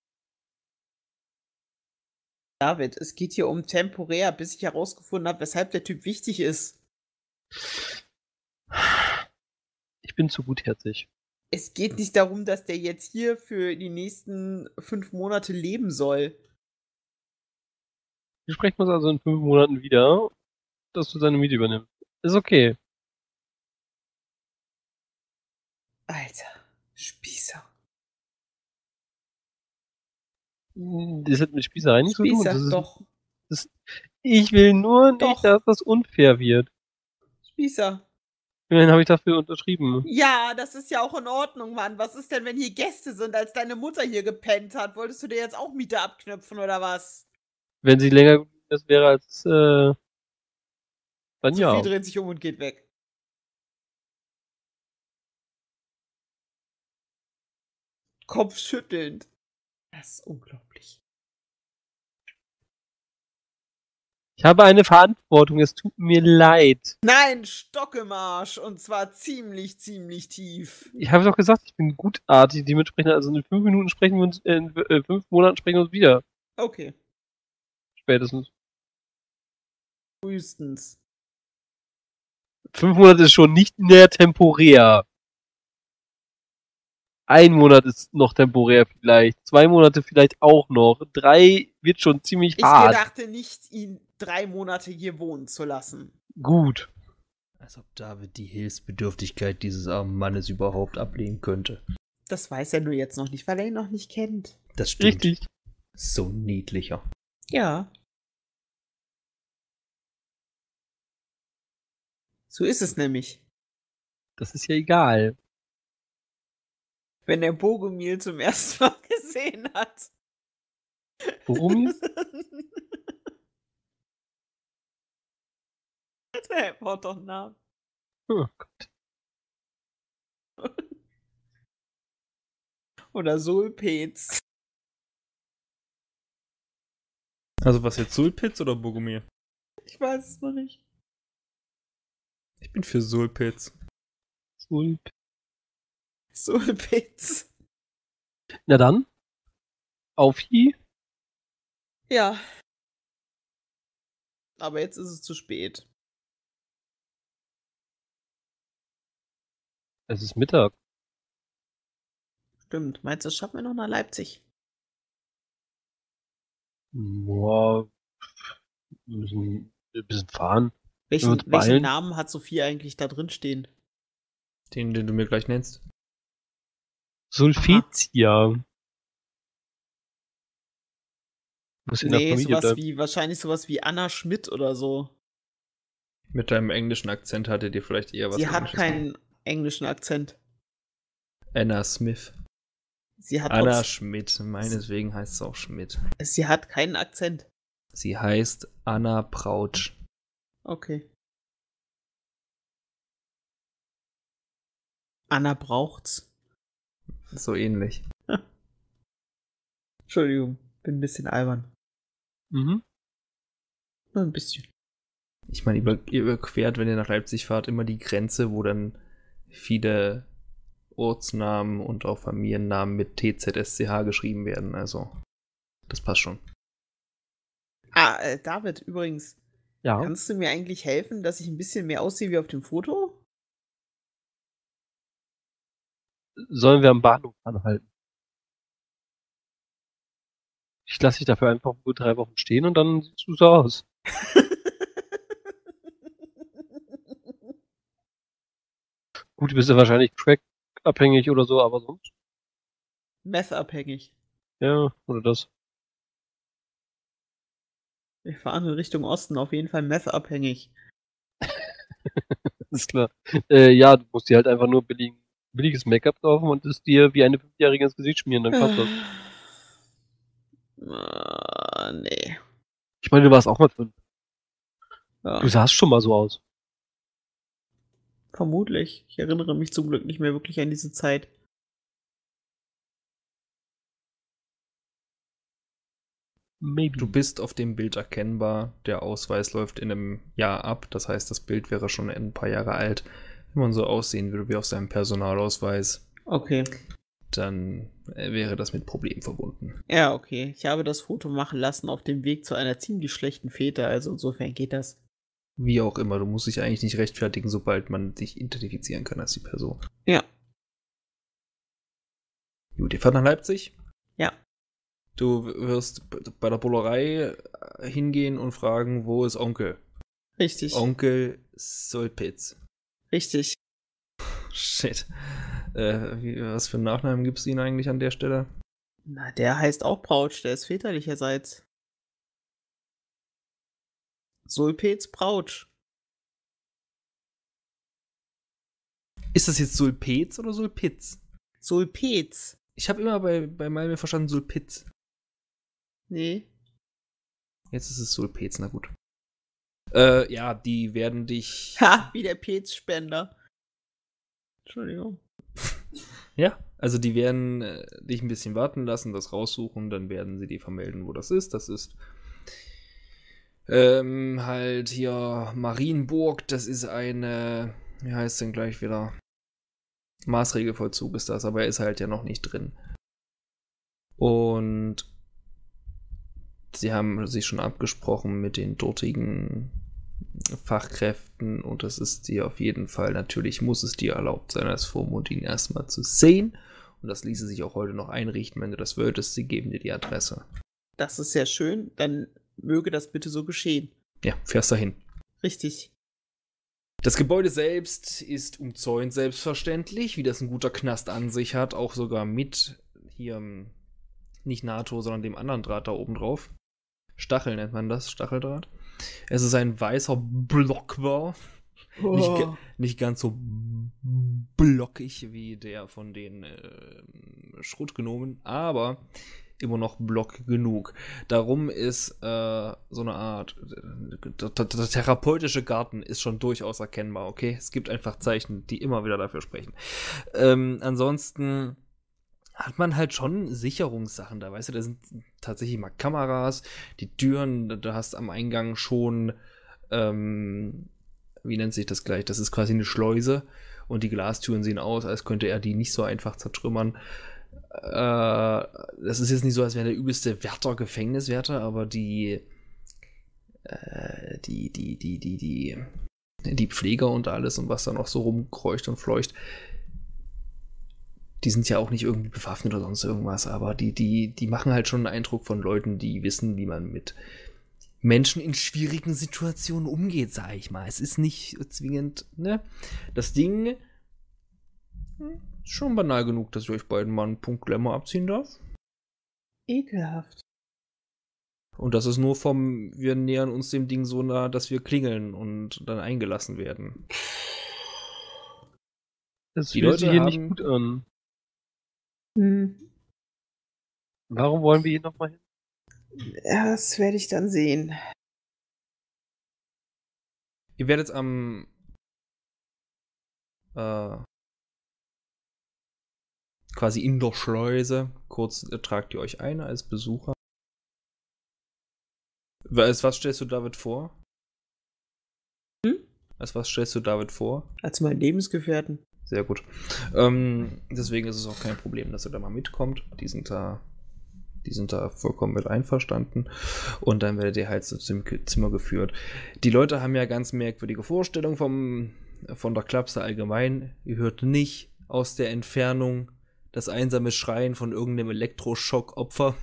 David, es geht hier um temporär, bis ich herausgefunden habe, weshalb der Typ wichtig ist. Ich bin zu gutherzig. Es geht nicht darum, dass der jetzt hier für die nächsten 5 Monate leben soll. Wir sprechen uns also in 5 Monaten wieder, dass du seine Miete übernimmst. Ist okay. Alter, Spießer. Das hat mit Spießerei nichts zu tun. Spießer, Das ist, doch. ich will nur nicht, Doch. dass das unfair wird. Spießer. Immerhin habe ich dafür unterschrieben. Ja, das ist ja auch in Ordnung, Mann. Was ist denn, wenn hier Gäste sind, als deine Mutter hier gepennt hat? Wolltest du dir jetzt auch Miete abknöpfen oder was? Wenn sie länger geblieben ist, wäre als dann ja. Sophie dreht sich um und geht weg. Kopfschüttelnd. Das ist unglaublich. Ich habe eine Verantwortung, es tut mir leid. Nein, Stock im Arsch. Und zwar ziemlich, ziemlich tief. Ich habe doch gesagt, ich bin gutartig, dementsprechend, also in 5 Minuten sprechen wir uns, in 5 Monaten sprechen wir uns wieder. Okay. Spätestens. Frühestens. 5 Monate ist schon nicht mehr temporär. 1 Monat ist noch temporär vielleicht. 2 Monate vielleicht auch noch. 3 wird schon ziemlich Ich hart. gedachte nicht, ihn 3 Monate hier wohnen zu lassen. Gut. Als ob David die Hilfsbedürftigkeit dieses armen Mannes überhaupt ablehnen könnte. Das weiß er nur jetzt noch nicht, weil er ihn noch nicht kennt. Das stimmt. Richtig. So ein niedlicher. Ja. So ist es nämlich. Das ist ja egal. Wenn der Bogomil zum ersten Mal gesehen hat. Worum? Der braucht doch einen Namen. Oh, Oder Sulpez. Also was jetzt, Sulpitz oder Bogomir? Ich weiß es noch nicht. Ich bin für Sulpitz. Sulp. Sulpez. Na dann. Auf hi. Ja. Aber jetzt ist es zu spät. Es ist Mittag. Stimmt. Meinst du, das schaffen wir noch nach Leipzig? Boah. Wir müssen ein bisschen fahren. Welchen, uns welchen beeilen? Namen hat Sophie eigentlich da drin stehen? Den du mir gleich nennst. Sulfetia. Muss in der Nee, Familie sowas bleiben. wahrscheinlich sowas wie Anna Schmidt oder so. Mit deinem englischen Akzent hattet ihr vielleicht eher was Sie hat Englisches. keinen englischen Akzent. Anna Smith. Sie hat, Anna trotz- Schmidt. Meineswegen heißt es auch Schmidt. sie hat keinen Akzent. Sie heißt Anna Prautsch. Okay. Anna braucht's. So ähnlich. Entschuldigung, bin ein bisschen albern. Mhm. Nur ein bisschen. Ich meine, ihr überquert, wenn ihr nach Leipzig fahrt, immer die Grenze, wo dann viele Ortsnamen und auch Familiennamen mit TZSCH geschrieben werden. Also, das passt schon. David, übrigens, Ja. kannst du mir eigentlich helfen, dass ich ein bisschen mehr aussehe wie auf dem Foto? Sollen wir am Bahnhof anhalten? Ich lasse dich dafür einfach nur 3 Wochen stehen und dann siehst du so aus. Gut, du bist ja wahrscheinlich crack-abhängig oder so, aber sonst. Meth-abhängig. Ja, oder das. Wir fahren in Richtung Osten, auf jeden Fall meth-abhängig. Ist klar. Ja, du musst dir halt einfach nur billiges Make-up kaufen und es dir wie eine 5-Jährige ins Gesicht schmieren, dann klappt das. Nee. Ich meine, du warst auch mal 5. Ja, Du sahst schon mal so aus. vermutlich. Ich erinnere mich zum Glück nicht mehr wirklich an diese Zeit. Maybe. Du bist auf dem Bild erkennbar. Der Ausweis läuft in einem Jahr ab. Das heißt, das Bild wäre schon ein paar Jahre alt. Wenn man so aussehen würde wie auf seinem Personalausweis, Okay. dann wäre das mit Problemen verbunden. Ja, okay. Ich habe das Foto machen lassen auf dem Weg zu einer ziemlich schlechten Fete, also insofern geht das. Wie auch immer, du musst dich eigentlich nicht rechtfertigen, sobald man dich identifizieren kann als die Person. Ja. Gut, ihr fahrt nach Leipzig. Ja. Du wirst bei der Bullerei hingehen und fragen, wo ist Onkel? Richtig. Onkel Solpitz. Richtig. Shit. Was für einen Nachnamen gibt es Ihnen eigentlich an der Stelle? Na, der heißt auch Brautsch, der ist väterlicherseits. Sulpetz Brautsch. Ist das jetzt Sulpetz oder Sulpitz? Sulpetz. Ich habe immer bei Malmö verstanden Sulpitz. Nee. Jetzt ist es Sulpetz, na gut. Ja, die werden dich... Ha, wie der Petz-Spender. Entschuldigung. Ja, also die werden dich ein bisschen warten lassen, das raussuchen, dann werden sie dir vermelden, wo das ist. Das ist halt hier Marienburg, das ist eine, wie heißt es denn gleich wieder? Maßregelvollzug ist das, aber er ist halt ja noch nicht drin. Und sie haben sich schon abgesprochen mit den dortigen Fachkräften und das ist dir auf jeden Fall, natürlich muss es dir erlaubt sein, als Vormund ihn erstmal zu sehen. Und das ließe sich auch heute noch einrichten, wenn du das wolltest. Sie geben dir die Adresse. Das ist sehr schön, dann möge das bitte so geschehen. Ja, fährst dahin. Richtig. Das Gebäude selbst ist umzäunt, selbstverständlich, wie das ein guter Knast an sich hat, auch sogar mit hier nicht NATO, sondern dem anderen Draht da oben drauf. Stachel nennt man das, Stacheldraht. Es ist ein weißer Blockwall. Oh. Nicht ganz so blockig wie der von den Schrottgnomen, aber immer noch block genug. Darum ist so eine Art, der therapeutische Garten ist schon durchaus erkennbar, okay? Es gibt einfach Zeichen, die immer wieder dafür sprechen. Ansonsten hat man halt schon Sicherungssachen da, weißt du, da sind tatsächlich mal Kameras, die Türen, da hast am Eingang schon, wie nennt sich das gleich, das ist quasi eine Schleuse und die Glastüren sehen aus, als könnte er die nicht so einfach zertrümmern. Das ist jetzt nicht so, als wäre der übelste Wärter, Gefängniswärter, aber die Pfleger und alles und was da noch so rumkreucht und fleucht, die sind ja auch nicht irgendwie bewaffnet oder sonst irgendwas, aber die machen halt schon einen Eindruck von Leuten, die wissen, wie man mit Menschen in schwierigen Situationen umgeht, sag ich mal. Es ist nicht zwingend, ne? Das Ding ist schon banal genug, dass ich euch beiden mal einen Punkt Glamour abziehen darf. Ekelhaft. Und das ist nur wir nähern uns dem Ding so nah, dass wir klingeln und dann eingelassen werden. Das Die fühlt sich Leute hier nicht haben- gut an. Hm. Warum wollen wir hier nochmal hin? Ja, das werde ich dann sehen. Ihr werdet quasi in der Schleuse, kurz tragt ihr euch ein als Besucher. Als was stellst du David vor? Hm? Als was stellst du David vor? Als meinen Lebensgefährten. Sehr gut. Deswegen ist es auch kein Problem, dass er da mal mitkommt. Die sind da vollkommen mit einverstanden. Und dann werdet ihr halt so zum Zimmer geführt. Die Leute haben ja ganz merkwürdige Vorstellungen von der Klapse allgemein. Ihr hört nicht aus der Entfernung das einsame Schreien von irgendeinem Elektroschock-Opfer.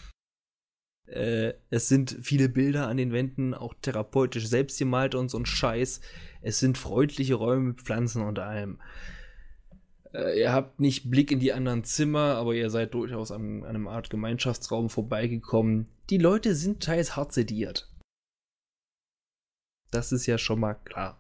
Es sind viele Bilder an den Wänden, auch therapeutisch selbst gemalt und so ein Scheiß. Es sind freundliche Räume mit Pflanzen und allem. Ihr habt nicht Blick in die anderen Zimmer, aber ihr seid durchaus an einem Art Gemeinschaftsraum vorbeigekommen. Die Leute sind teils hart sediert. Das ist ja schon mal klar.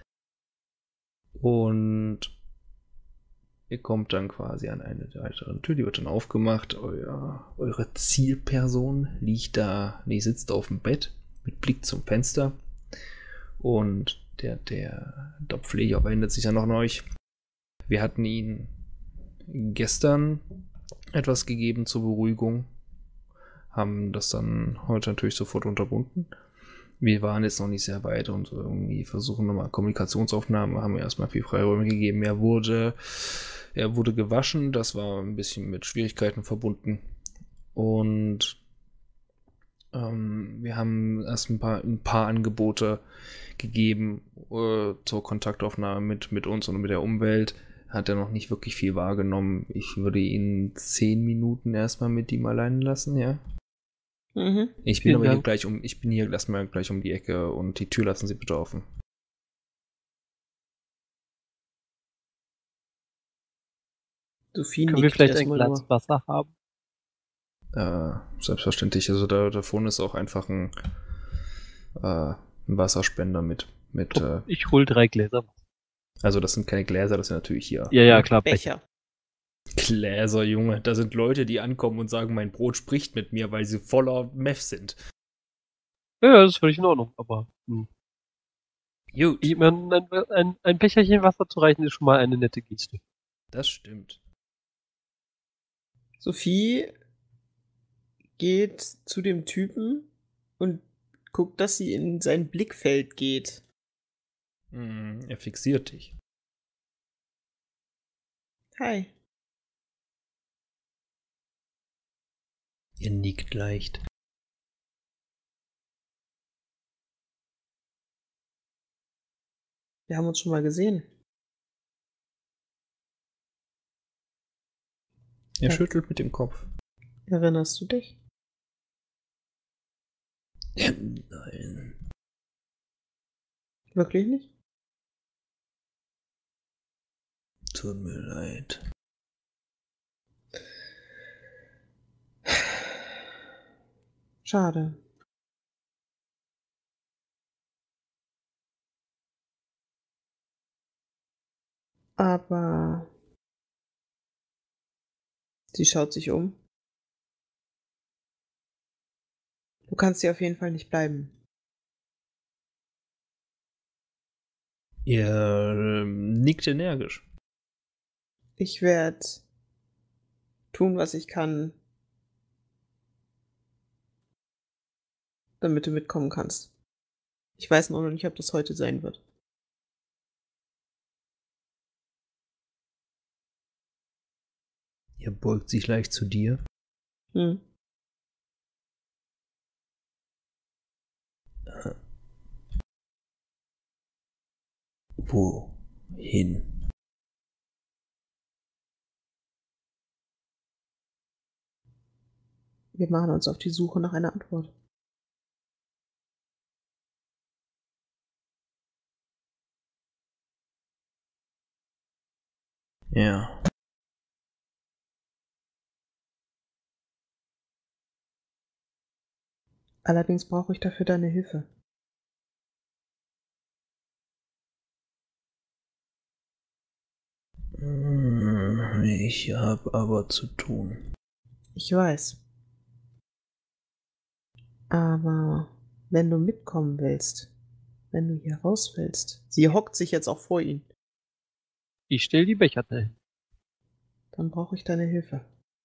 Und ihr kommt dann quasi an eine weitere Tür, die wird dann aufgemacht. Eure Zielperson sitzt auf dem Bett mit Blick zum Fenster. Und der Pfleger wendet sich dann noch an euch. Wir hatten ihnen gestern etwas gegeben zur Beruhigung, haben das dann heute natürlich sofort unterbunden. Wir waren jetzt noch nicht sehr weit und irgendwie versuchen nochmal Kommunikationsaufnahmen, haben wir erstmal viel Freiräume gegeben. Er wurde gewaschen, das war ein bisschen mit Schwierigkeiten verbunden. Und wir haben erst ein paar Angebote gegeben zur Kontaktaufnahme mit uns und mit der Umwelt. Hat er noch nicht wirklich viel wahrgenommen. Ich würde ihn 10 Minuten erstmal mit ihm allein lassen, ja. Mhm. Ich bin hier erstmal gleich um die Ecke und die Tür lassen Sie bitte offen. Sophie Können wir nickt vielleicht ein erstmal Glas nur. Wasser haben? Selbstverständlich. Also davon ist auch einfach ein Wasserspender mit. Ich hol 3 Gläser. Also das sind keine Gläser, das sind natürlich hier. Ja, klar. Becher. Gläser, Junge. Da sind Leute, die ankommen und sagen, mein Brot spricht mit mir, weil sie voller Meth sind. Ja, das ist völlig in Ordnung, aber Gut. ich meine, ein Becherchen Wasser zu reichen ist schon mal eine nette Geste. Das stimmt. Sophie geht zu dem Typen und guckt, dass sie in sein Blickfeld geht. Er fixiert dich. Hi. Ihr nickt leicht. Wir haben uns schon mal gesehen. Er Ja. schüttelt mit dem Kopf. Erinnerst du dich? Nein. Wirklich nicht? Tut mir leid. Schade. Aber sie schaut sich um. Du kannst hier auf jeden Fall nicht bleiben. Ihr nickt energisch. Ich werde tun, was ich kann, damit du mitkommen kannst. Ich weiß noch nicht, ob das heute sein wird. Er beugt sich leicht zu dir. Wohin? Wir machen uns auf die Suche nach einer Antwort. Ja. Allerdings brauche ich dafür deine Hilfe. Ich habe aber zu tun. Ich weiß. Aber wenn du mitkommen willst, wenn du hier raus willst, sie hockt sich jetzt auch vor ihn, Ich stell die Becher dahin. dann brauche ich deine Hilfe.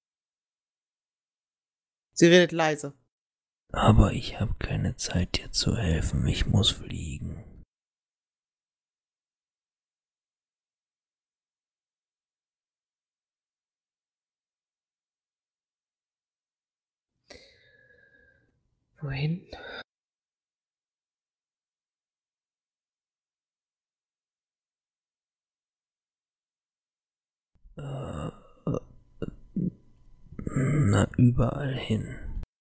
Sie redet leise. Aber ich habe keine Zeit, dir zu helfen. Ich muss fliegen. Wohin? Na, überall hin.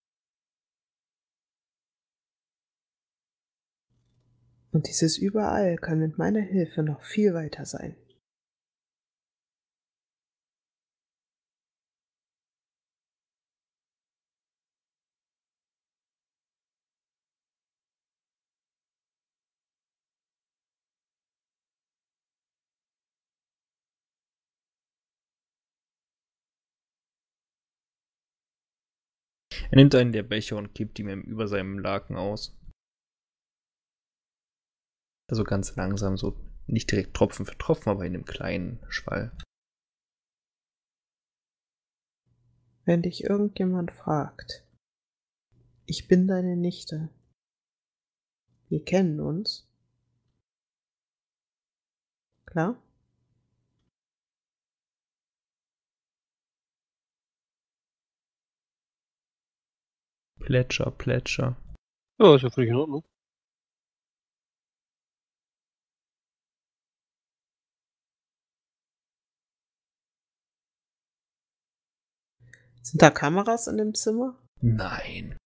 Und dieses Überall kann mit meiner Hilfe noch viel weiter sein. Er nimmt einen der Becher und kippt ihm über seinem Laken aus. Also ganz langsam, so nicht direkt Tropfen für Tropfen, aber in einem kleinen Schwall. Wenn dich irgendjemand fragt, ich bin deine Nichte. Wir kennen uns. Klar? Plätscher, Plätscher. Ja, ist ja völlig in Ordnung. Sind da Kameras in dem Zimmer? Nein.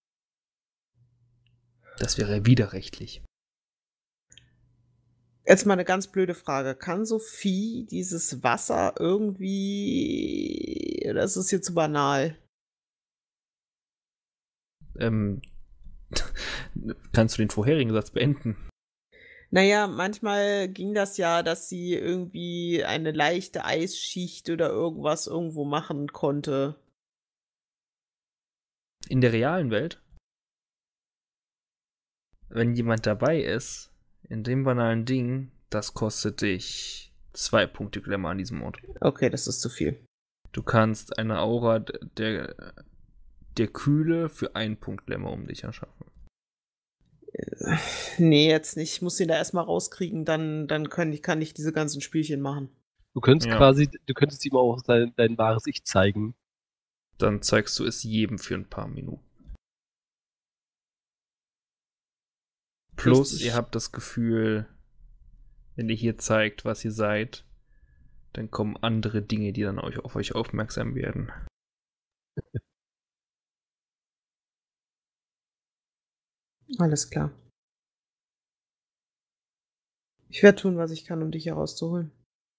Das wäre widerrechtlich. Jetzt mal eine ganz blöde Frage. Kann Sophie dieses Wasser irgendwie... Das ist hier zu banal. Kannst du den vorherigen Satz beenden? Naja, manchmal ging das ja, dass sie irgendwie eine leichte Eisschicht oder irgendwas irgendwo machen konnte. In der realen Welt, wenn jemand dabei ist, in dem banalen Ding, das kostet dich 2 Punkte Glamour an diesem Ort. Okay, das ist zu viel. Du kannst eine Aura der Kühle für 1 Punkt Glamour um dich erschaffen. Nee, jetzt nicht. Ich muss ihn da erstmal rauskriegen, dann kann ich diese ganzen Spielchen machen. Du könntest Ja. du könntest ihm auch dein wahres Ich zeigen. Dann zeigst du es jedem für ein paar Minuten. Plus, Richtig. ihr habt das Gefühl, wenn ihr hier zeigt, was ihr seid, dann kommen andere Dinge, die dann auf euch aufmerksam werden. Alles klar. Ich werde tun, was ich kann, um dich herauszuholen.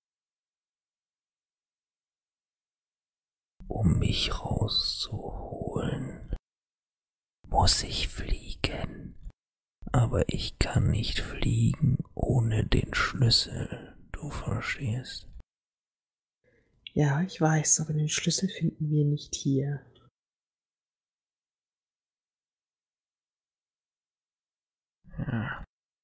Um mich rauszuholen, muss ich fliegen. Aber ich kann nicht fliegen ohne den Schlüssel. Du verstehst? Ja, ich weiß, aber den Schlüssel finden wir nicht hier. Ja.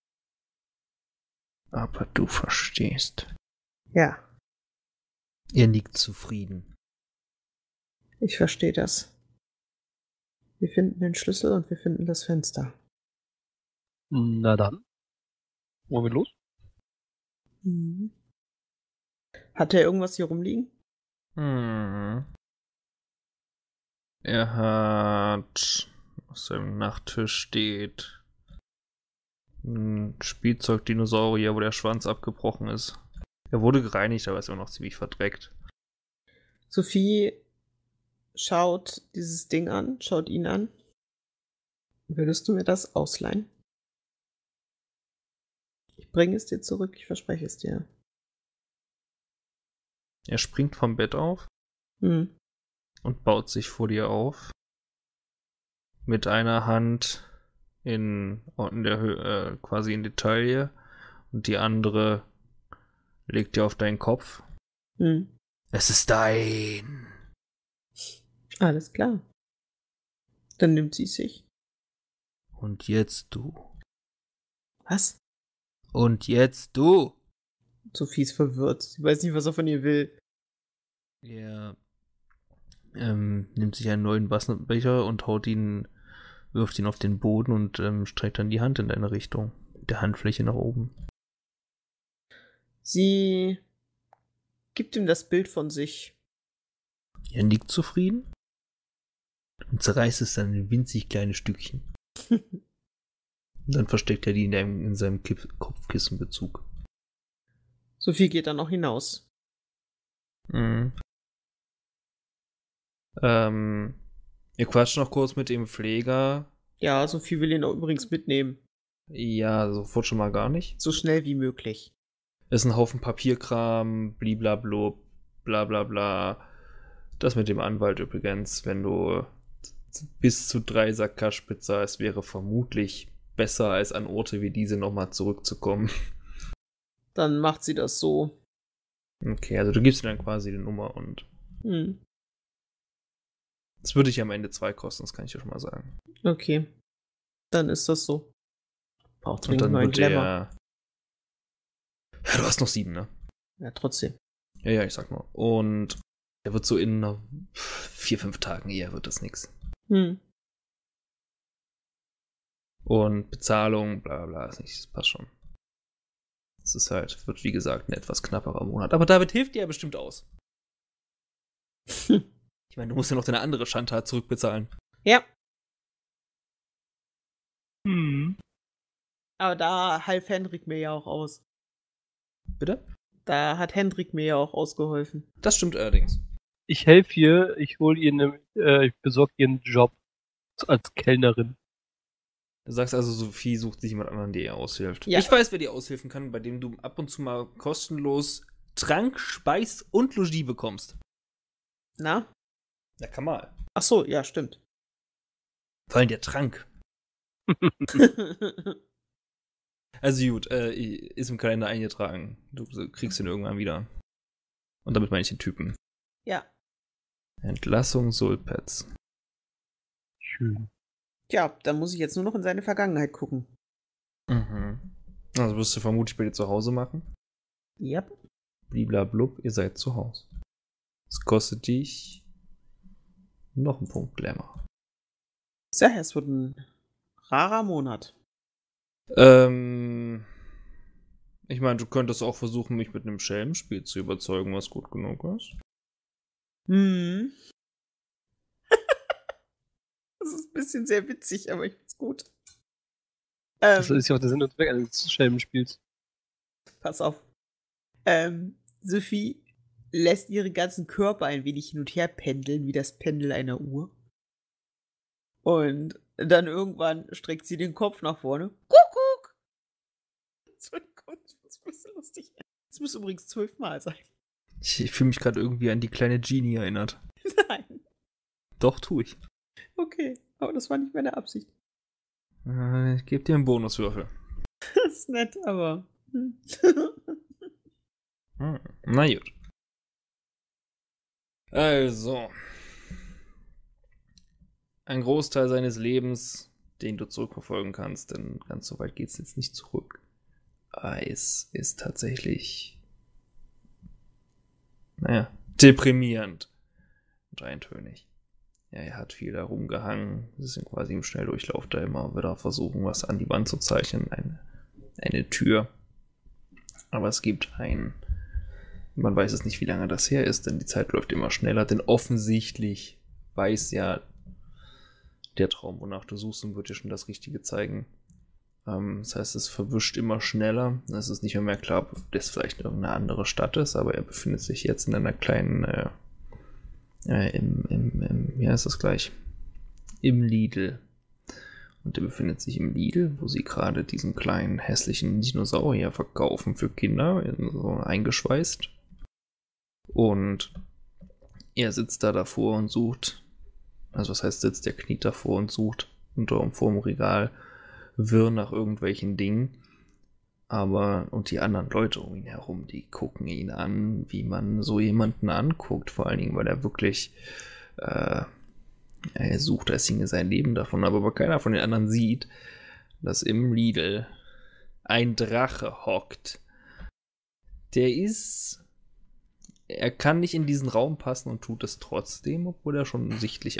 Aber du verstehst. Ja, Ihr nickt zufrieden. ich verstehe das. Wir finden den Schlüssel und wir finden das Fenster. Na dann. Wollen wir los? Mhm. Hat er irgendwas hier rumliegen? Er hat auf seinem Nachttisch steht ein Spielzeugdinosaurier, wo der Schwanz abgebrochen ist. Er wurde gereinigt, aber ist immer noch ziemlich verdreckt. Sophie schaut dieses Ding an, schaut ihn an. Würdest du mir das ausleihen? Ich bringe es dir zurück, ich verspreche es dir. Er springt vom Bett auf Hm. und baut sich vor dir auf. Mit einer Hand in der Höhe, quasi in die Taille, und die andere legt dir auf deinen Kopf. Hm. Es ist dein. Alles klar. Dann nimmt sie sich. Und jetzt du. Was? Und jetzt du. Sophie ist verwirrt. Sie weiß nicht, was er von ihr will. Er nimmt sich einen neuen Wasserbecher und wirft ihn auf den Boden und streckt dann die Hand in deine Richtung. Mit der Handfläche nach oben. Sie gibt ihm das Bild von sich. Er nickt zufrieden und zerreißt es dann in winzig kleine Stückchen. Dann versteckt er die in seinem Kopfkissenbezug. Sophie geht dann auch hinaus. Mhm. Ihr quatscht noch kurz mit dem Pfleger. Ja, Sophie will ihn auch übrigens mitnehmen. Ja, sofort schon mal gar nicht. So schnell wie möglich. Ist ein Haufen Papierkram, bliblablub, bla bla bla. Das mit dem Anwalt übrigens, wenn du bis zu 3 Sack Cash bezahlst, wäre vermutlich besser, als an Orte wie diese nochmal zurückzukommen. Dann macht sie das so. Okay, also du gibst dir dann quasi die Nummer und Hm. es würde dich am Ende 2 kosten, das kann ich dir schon mal sagen. Okay. Dann ist das so. Braucht Und dringend dann nur ein wird Glamour. Ja, du hast noch 7, ne? Ja, trotzdem. Ja, ich sag mal. Und er wird so in 4-5 Tagen eher wird das nix. Hm. Und Bezahlung, bla bla bla, ist nicht, das passt schon. Es ist halt, wird wie gesagt ein etwas knapperer Monat. Aber David hilft dir ja bestimmt aus. Ich meine, du musst ja noch deine andere Schandtat zurückbezahlen. Ja, Hm. aber da half Hendrik mir ja auch aus. Bitte? Da hat Hendrik mir ja auch ausgeholfen. Das stimmt allerdings. Ich helfe ihr, ich besorge ihr einen Job als Kellnerin. Du sagst also, Sophie sucht sich jemand anderen, der ihr aushilft. Ja. Ich weiß, wer dir aushelfen kann, bei dem du ab und zu mal kostenlos Trank, Speis und Logis bekommst. Na? Ja, Kamal. Ach so, ja, stimmt. Vor allem der Trank. Also gut, ist im Kalender eingetragen. Du kriegst ihn irgendwann wieder. Und damit meine ich den Typen. Ja. Entlassung Sulpets. Schön. Tja, dann muss ich jetzt nur noch in seine Vergangenheit gucken. Mhm. Also wirst du vermutlich bei dir zu Hause machen. Yep. Bliblablub, ihr seid zu Hause. Es kostet dich noch einen Punkt Glamour. Ja, es wird ein rarer Monat. Ich meine, du könntest auch versuchen, mich mit einem Schelmenspiel zu überzeugen, was gut genug ist. Hm. Das ist ein bisschen sehr witzig, aber ich find's gut. Das ist ja auch der Sinn und Zweck eines Schelmenspiels. Pass auf. Sophie lässt ihren ganzen Körper ein wenig hin und her pendeln, wie das Pendel einer Uhr. Und dann irgendwann streckt sie den Kopf nach vorne. Kuckuck! Entschuldigung, das ist ein bisschen lustig. Das muss übrigens 12 Mal sein. Ich fühle mich gerade irgendwie an die kleine Genie erinnert. Nein. Doch, tue ich. Okay, aber das war nicht meine Absicht. Ich gebe dir einen Bonuswürfel. Das ist nett, aber. Na gut. Also. Ein Großteil seines Lebens, den du zurückverfolgen kannst, denn ganz so weit geht es jetzt nicht zurück. Es ist tatsächlich, deprimierend und eintönig. Ja, er hat viel da rumgehangen. Es ist quasi im Schnelldurchlauf da immer wieder versuchen, was an die Wand zu zeichnen. Eine Tür. Aber es gibt man weiß es nicht, wie lange das her ist, denn die Zeit läuft immer schneller, denn offensichtlich weiß ja der Traum, wonach du suchst, und wird dir schon das Richtige zeigen. Das heißt, es verwischt immer schneller. Es ist nicht mehr klar, ob das vielleicht irgendeine andere Stadt ist, aber er befindet sich jetzt in einer kleinen, wie heißt das gleich? Im Lidl. Und er befindet sich im Lidl, wo sie gerade diesen kleinen hässlichen Dinosaurier verkaufen für Kinder, so eingeschweißt. Und er sitzt da davor und sucht, also was heißt sitzt, der kniet davor und sucht vor dem Regal wirr nach irgendwelchen Dingen. Und die anderen Leute um ihn herum, die gucken ihn an, wie man so jemanden anguckt, vor allen Dingen, weil er wirklich er sucht, als hinge sein Leben davon, aber keiner von den anderen sieht, dass im Lidl ein Drache hockt. Er kann nicht in diesen Raum passen und tut es trotzdem, obwohl er schon sichtlich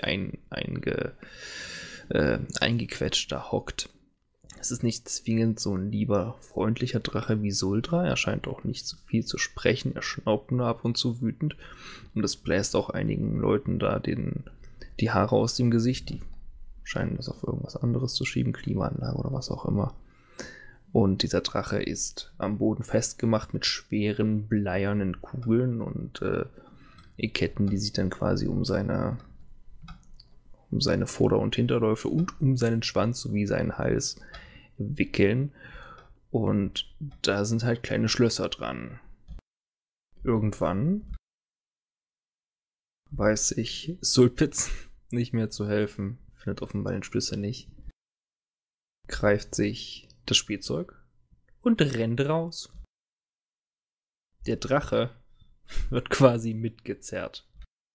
eingequetscht da hockt. Es ist nicht zwingend so ein lieber, freundlicher Drache wie Suldra. Er scheint auch nicht so viel zu sprechen. Er schnaubt nur ab und zu wütend. Und es bläst auch einigen Leuten da die Haare aus dem Gesicht. Die scheinen das auf irgendwas anderes zu schieben, Klimaanlage oder was auch immer. Und dieser Drache ist am Boden festgemacht mit schweren, bleiernen Kugeln und Ketten, die sich dann quasi um seine Vorder- und Hinterläufe und um seinen Schwanz sowie seinen Hals wickeln. Und da sind halt kleine Schlösser dran. Irgendwann weiß sich Sulpitz nicht mehr zu helfen, findet offenbar den Schlüssel nicht, greift sich das Spielzeug und rennt raus. Der Drache wird quasi mitgezerrt.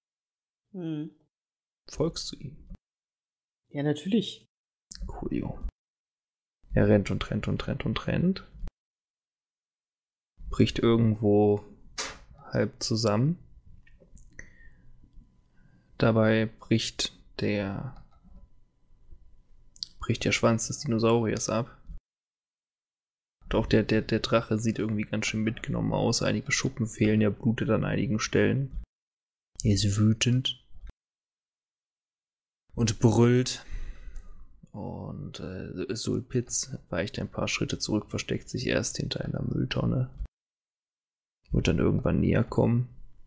Folgst du ihm? Ja, natürlich. Coolio. Er rennt und rennt und rennt und rennt. Bricht irgendwo halb zusammen. Dabei bricht der Schwanz des Dinosauriers ab. Und auch der Drache sieht irgendwie ganz schön mitgenommen aus. Einige Schuppen fehlen, er blutet an einigen Stellen. Er ist wütend. Und brüllt. Und Sulpitz weicht ein paar Schritte zurück, versteckt sich erst hinter einer Mülltonne. Wird dann irgendwann näher kommen.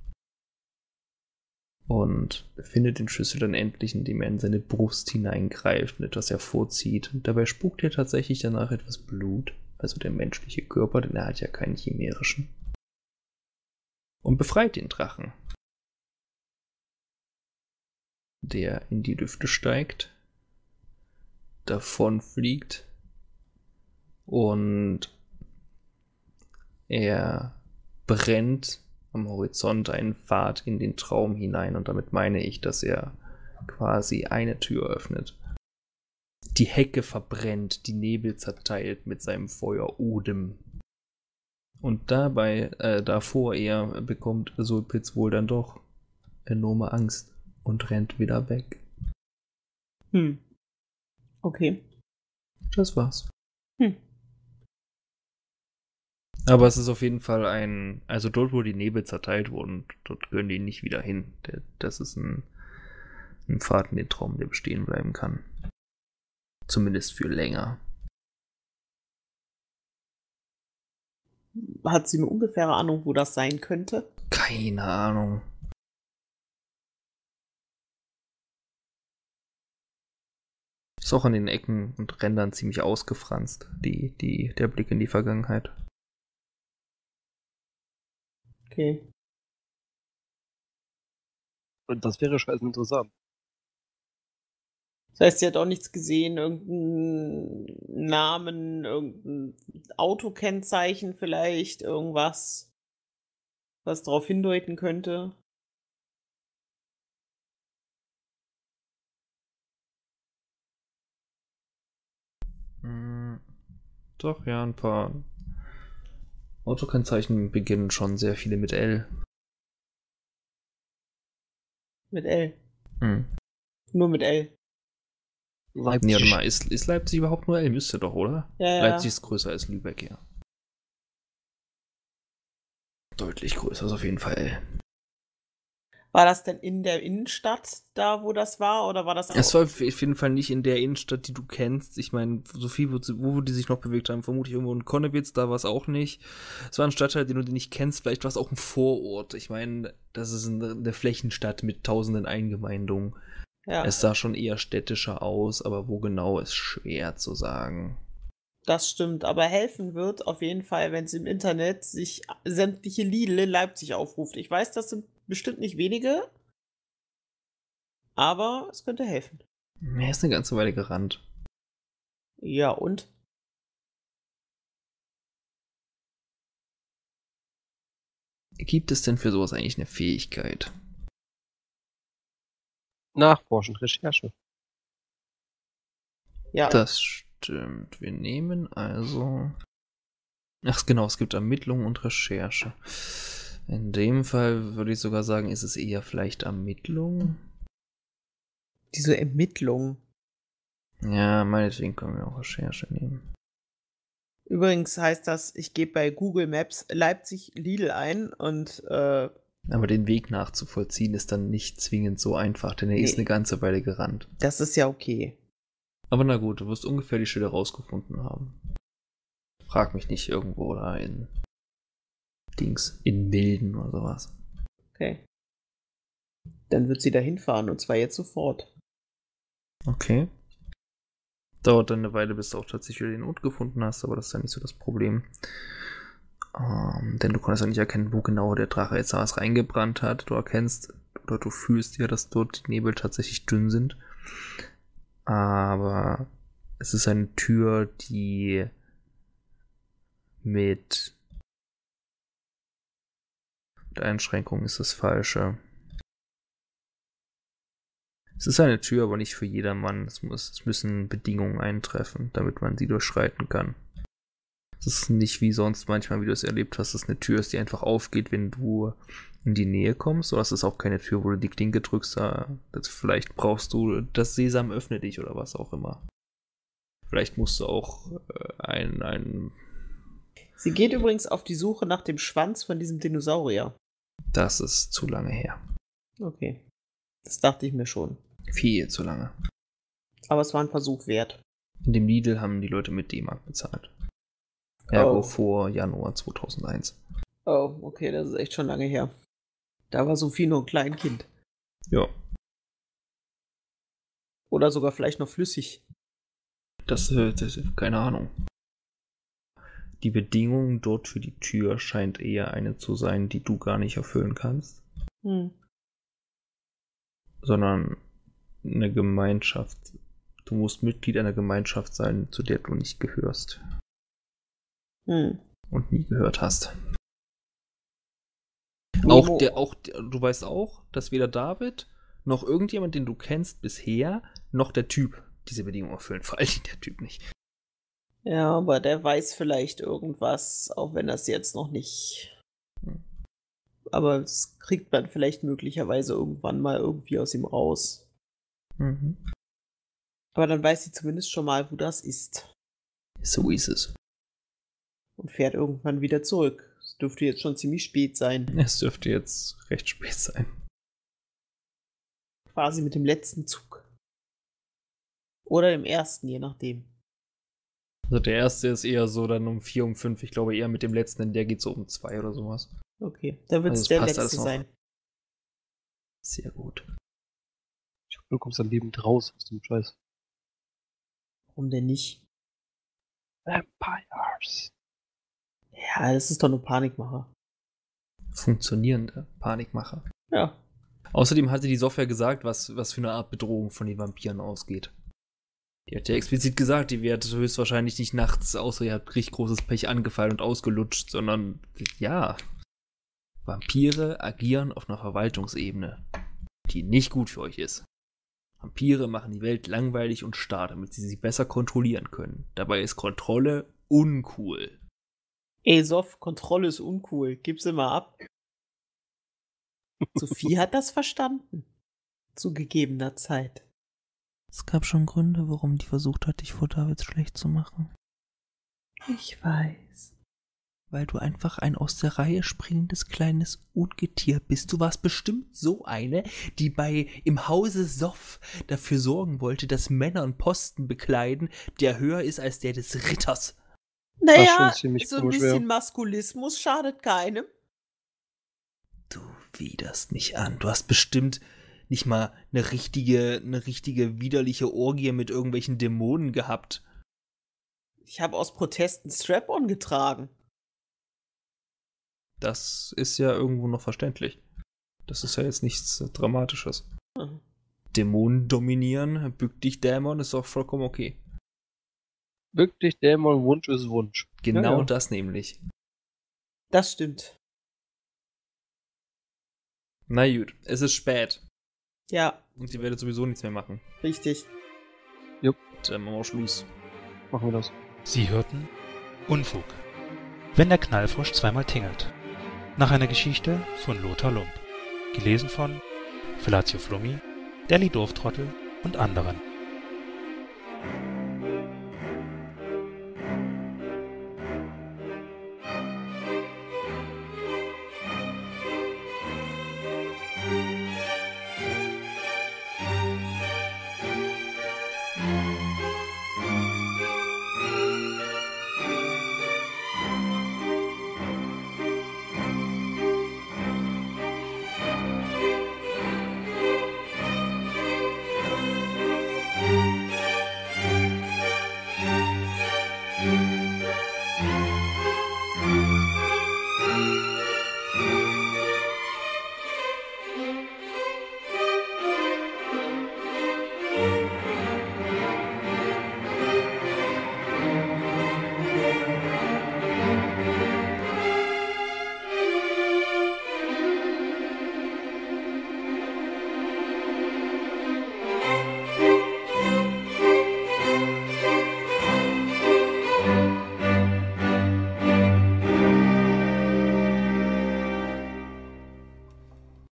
Und findet den Schlüssel dann endlich, indem er in seine Brust hineingreift und etwas hervorzieht. Und dabei spuckt er tatsächlich danach etwas Blut. Also der menschliche Körper, denn er hat ja keinen chimärischen. Und befreit den Drachen, der in die Lüfte steigt, davon fliegt und er brennt am Horizont einen Pfad in den Traum hinein, und damit meine ich, dass er quasi eine Tür öffnet. Die Hecke verbrennt, die Nebel zerteilt mit seinem Feuerodem. Und davor bekommt Sulpitz wohl dann doch enorme Angst und rennt wieder weg. Okay. Das war's. Aber es ist auf jeden Fall also dort, wo die Nebel zerteilt wurden, dort gehören die nicht wieder hin. Das ist ein Pfad in den Traum, der bestehen bleiben kann. Zumindest für länger. Hat sie eine ungefähre Ahnung, wo das sein könnte? Keine Ahnung. Ist auch an den Ecken und Rändern ziemlich ausgefranst, der Blick in die Vergangenheit. Okay. Und das wäre scheiße interessant. Das heißt, sie hat auch nichts gesehen, irgendeinen Namen, irgendein Autokennzeichen vielleicht, irgendwas, was darauf hindeuten könnte. Doch, ja, ein paar Autokennzeichen beginnen schon sehr viele mit L. Mit L. Hm. Nur mit L. Leipzig. Nee, warte mal, ist Leipzig überhaupt nur L? Müsste doch, oder? Ja. Leipzig ist größer als Lübeck, ja. Deutlich größer ist auf jeden Fall L. War das denn in der Innenstadt da, wo das war? Oder war das auch? Es war auf jeden Fall nicht in der Innenstadt, die du kennst. Ich meine, so viel, wo die sich noch bewegt haben, vermutlich irgendwo in Konnewitz, da war es auch nicht. Es war ein Stadtteil, den du nicht kennst, vielleicht war es auch ein Vorort. Ich meine, das ist eine Flächenstadt mit tausenden Eingemeindungen. Ja, Es sah schon eher städtischer aus, aber wo genau ist schwer zu sagen. das stimmt. Aber helfen wird auf jeden Fall, wenn sie im Internet sich sämtliche Lidl in Leipzig aufruft. Ich weiß, das sind bestimmt nicht wenige, aber es könnte helfen. Er ist eine ganze Weile gerannt. Ja, und? Gibt es denn für sowas eigentlich eine Fähigkeit? Nachforschen, Recherche. Ja, Das stimmt. Wir nehmen also... Ach genau, es gibt Ermittlung und Recherche. In dem Fall würde ich sogar sagen, ist es eher vielleicht Ermittlung. diese Ermittlung. Ja, meinetwegen können wir auch Recherche nehmen. Übrigens heißt das, ich gebe bei Google Maps Leipzig Lidl ein und Aber den Weg nachzuvollziehen ist dann nicht zwingend so einfach, denn er ist Nee. eine ganze Weile gerannt. das ist ja okay. Aber na gut, du wirst ungefähr die Stelle rausgefunden haben. Frag mich nicht irgendwo da in Milden oder sowas. Okay. Dann wird sie da hinfahren und zwar jetzt sofort. Okay. Dauert dann eine Weile, bis du auch tatsächlich wieder den Ort gefunden hast, aber das ist ja nicht so das Problem. Denn du konntest ja nicht erkennen, wo genau der Drache jetzt was reingebrannt hat. Du erkennst oder du fühlst ja, dass dort die Nebel tatsächlich dünn sind. Aber es ist eine Tür, die mit Einschränkungen ist das Falsche. Es ist eine Tür, aber nicht für jedermann. Es müssen Bedingungen eintreffen, damit man sie durchschreiten kann. Es ist nicht wie sonst manchmal, wie du es erlebt hast, dass eine Tür ist, die einfach aufgeht, wenn du in die Nähe kommst. Oder es ist auch keine Tür, wo du die Klinke drückst. Vielleicht brauchst du das Sesam öffne dich oder was auch immer. Vielleicht musst du auch Sie geht übrigens auf die Suche nach dem Schwanz von diesem Dinosaurier. Das ist zu lange her. Okay. Das dachte ich mir schon. Viel zu lange. Aber es war ein Versuch wert. In dem Lidl haben die Leute mit D-Mark bezahlt. Ergo vor Januar 2001. Oh, okay, das ist echt schon lange her. Da war Sophie noch ein Kleinkind. Ja. Oder sogar vielleicht noch flüssig. Das keine Ahnung. Die Bedingung dort für die Tür scheint eher eine zu sein, die du gar nicht erfüllen kannst. Sondern eine Gemeinschaft. Du musst Mitglied einer Gemeinschaft sein, zu der du nicht gehörst. Und nie gehört hast. Du weißt auch, dass weder David noch irgendjemand, den du kennst bisher, noch der Typ diese Bedingung erfüllen. Vor allem der Typ nicht. Ja, aber der weiß vielleicht irgendwas, auch wenn das jetzt noch nicht. Aber das kriegt man vielleicht möglicherweise irgendwann mal irgendwie aus ihm raus. Aber dann weiß sie zumindest schon mal, wo das ist. So ist es. Und fährt irgendwann wieder zurück. Es dürfte jetzt schon ziemlich spät sein. Es dürfte jetzt recht spät sein. Quasi mit dem letzten Zug. Oder dem ersten, je nachdem. Also der erste ist eher so dann um 4, um 5. Ich glaube eher mit dem letzten, denn der geht so um 2 oder sowas. Okay, dann wird es Also der passt letzte alles sein. Sehr gut. Ich hoffe, du kommst dann lebend raus aus dem Scheiß. Warum denn nicht? Vampires. Ja, das ist doch nur Panikmacher. Funktionierende Panikmacher. Ja. Außerdem hatte die Software gesagt, was für eine Art Bedrohung von den Vampiren ausgeht. Die hat ja explizit gesagt, die wird höchstwahrscheinlich nicht nachts, außer ihr habt richtig großes Pech angefallen und ausgelutscht, sondern ja, Vampire agieren auf einer Verwaltungsebene, die nicht gut für euch ist. Vampire machen die Welt langweilig und starr, damit sie besser kontrollieren können. Dabei ist Kontrolle uncool. Ey, Sof, Kontrolle ist uncool. Gib's immer ab. Sophie hat das verstanden. Zu gegebener Zeit. Es gab schon Gründe, warum die versucht hat, dich vor Davids schlecht zu machen. Ich weiß. Weil du einfach ein aus der Reihe springendes kleines Ungetier bist. Du warst bestimmt so eine, die im Hause Sof dafür sorgen wollte, dass Männer einen Posten bekleiden, der höher ist als der des Ritters. Naja, so ein bisschen Maskulismus schadet keinem. Du widerst mich an. Du hast bestimmt nicht mal eine richtige widerliche Orgie mit irgendwelchen Dämonen gehabt. Ich habe aus Protest einen Strap-on getragen. Das ist ja irgendwo noch verständlich. Das ist ja jetzt nichts Dramatisches. Dämonen dominieren, bück dich Dämon, ist auch vollkommen okay. Bück dich Dämon, Wunsch ist Wunsch. Genau das nämlich. Das stimmt. Na gut, es ist spät. Ja. Und sie werdet sowieso nichts mehr machen. Richtig. Jupp. Dann machen wir Schluss. Machen wir das. Sie hörten Unfug. Wenn der Knallfrosch zweimal tingelt. Nach einer Geschichte von Lothar Lump. Gelesen von Felatio Flummi, Deli Dorftrottel und anderen.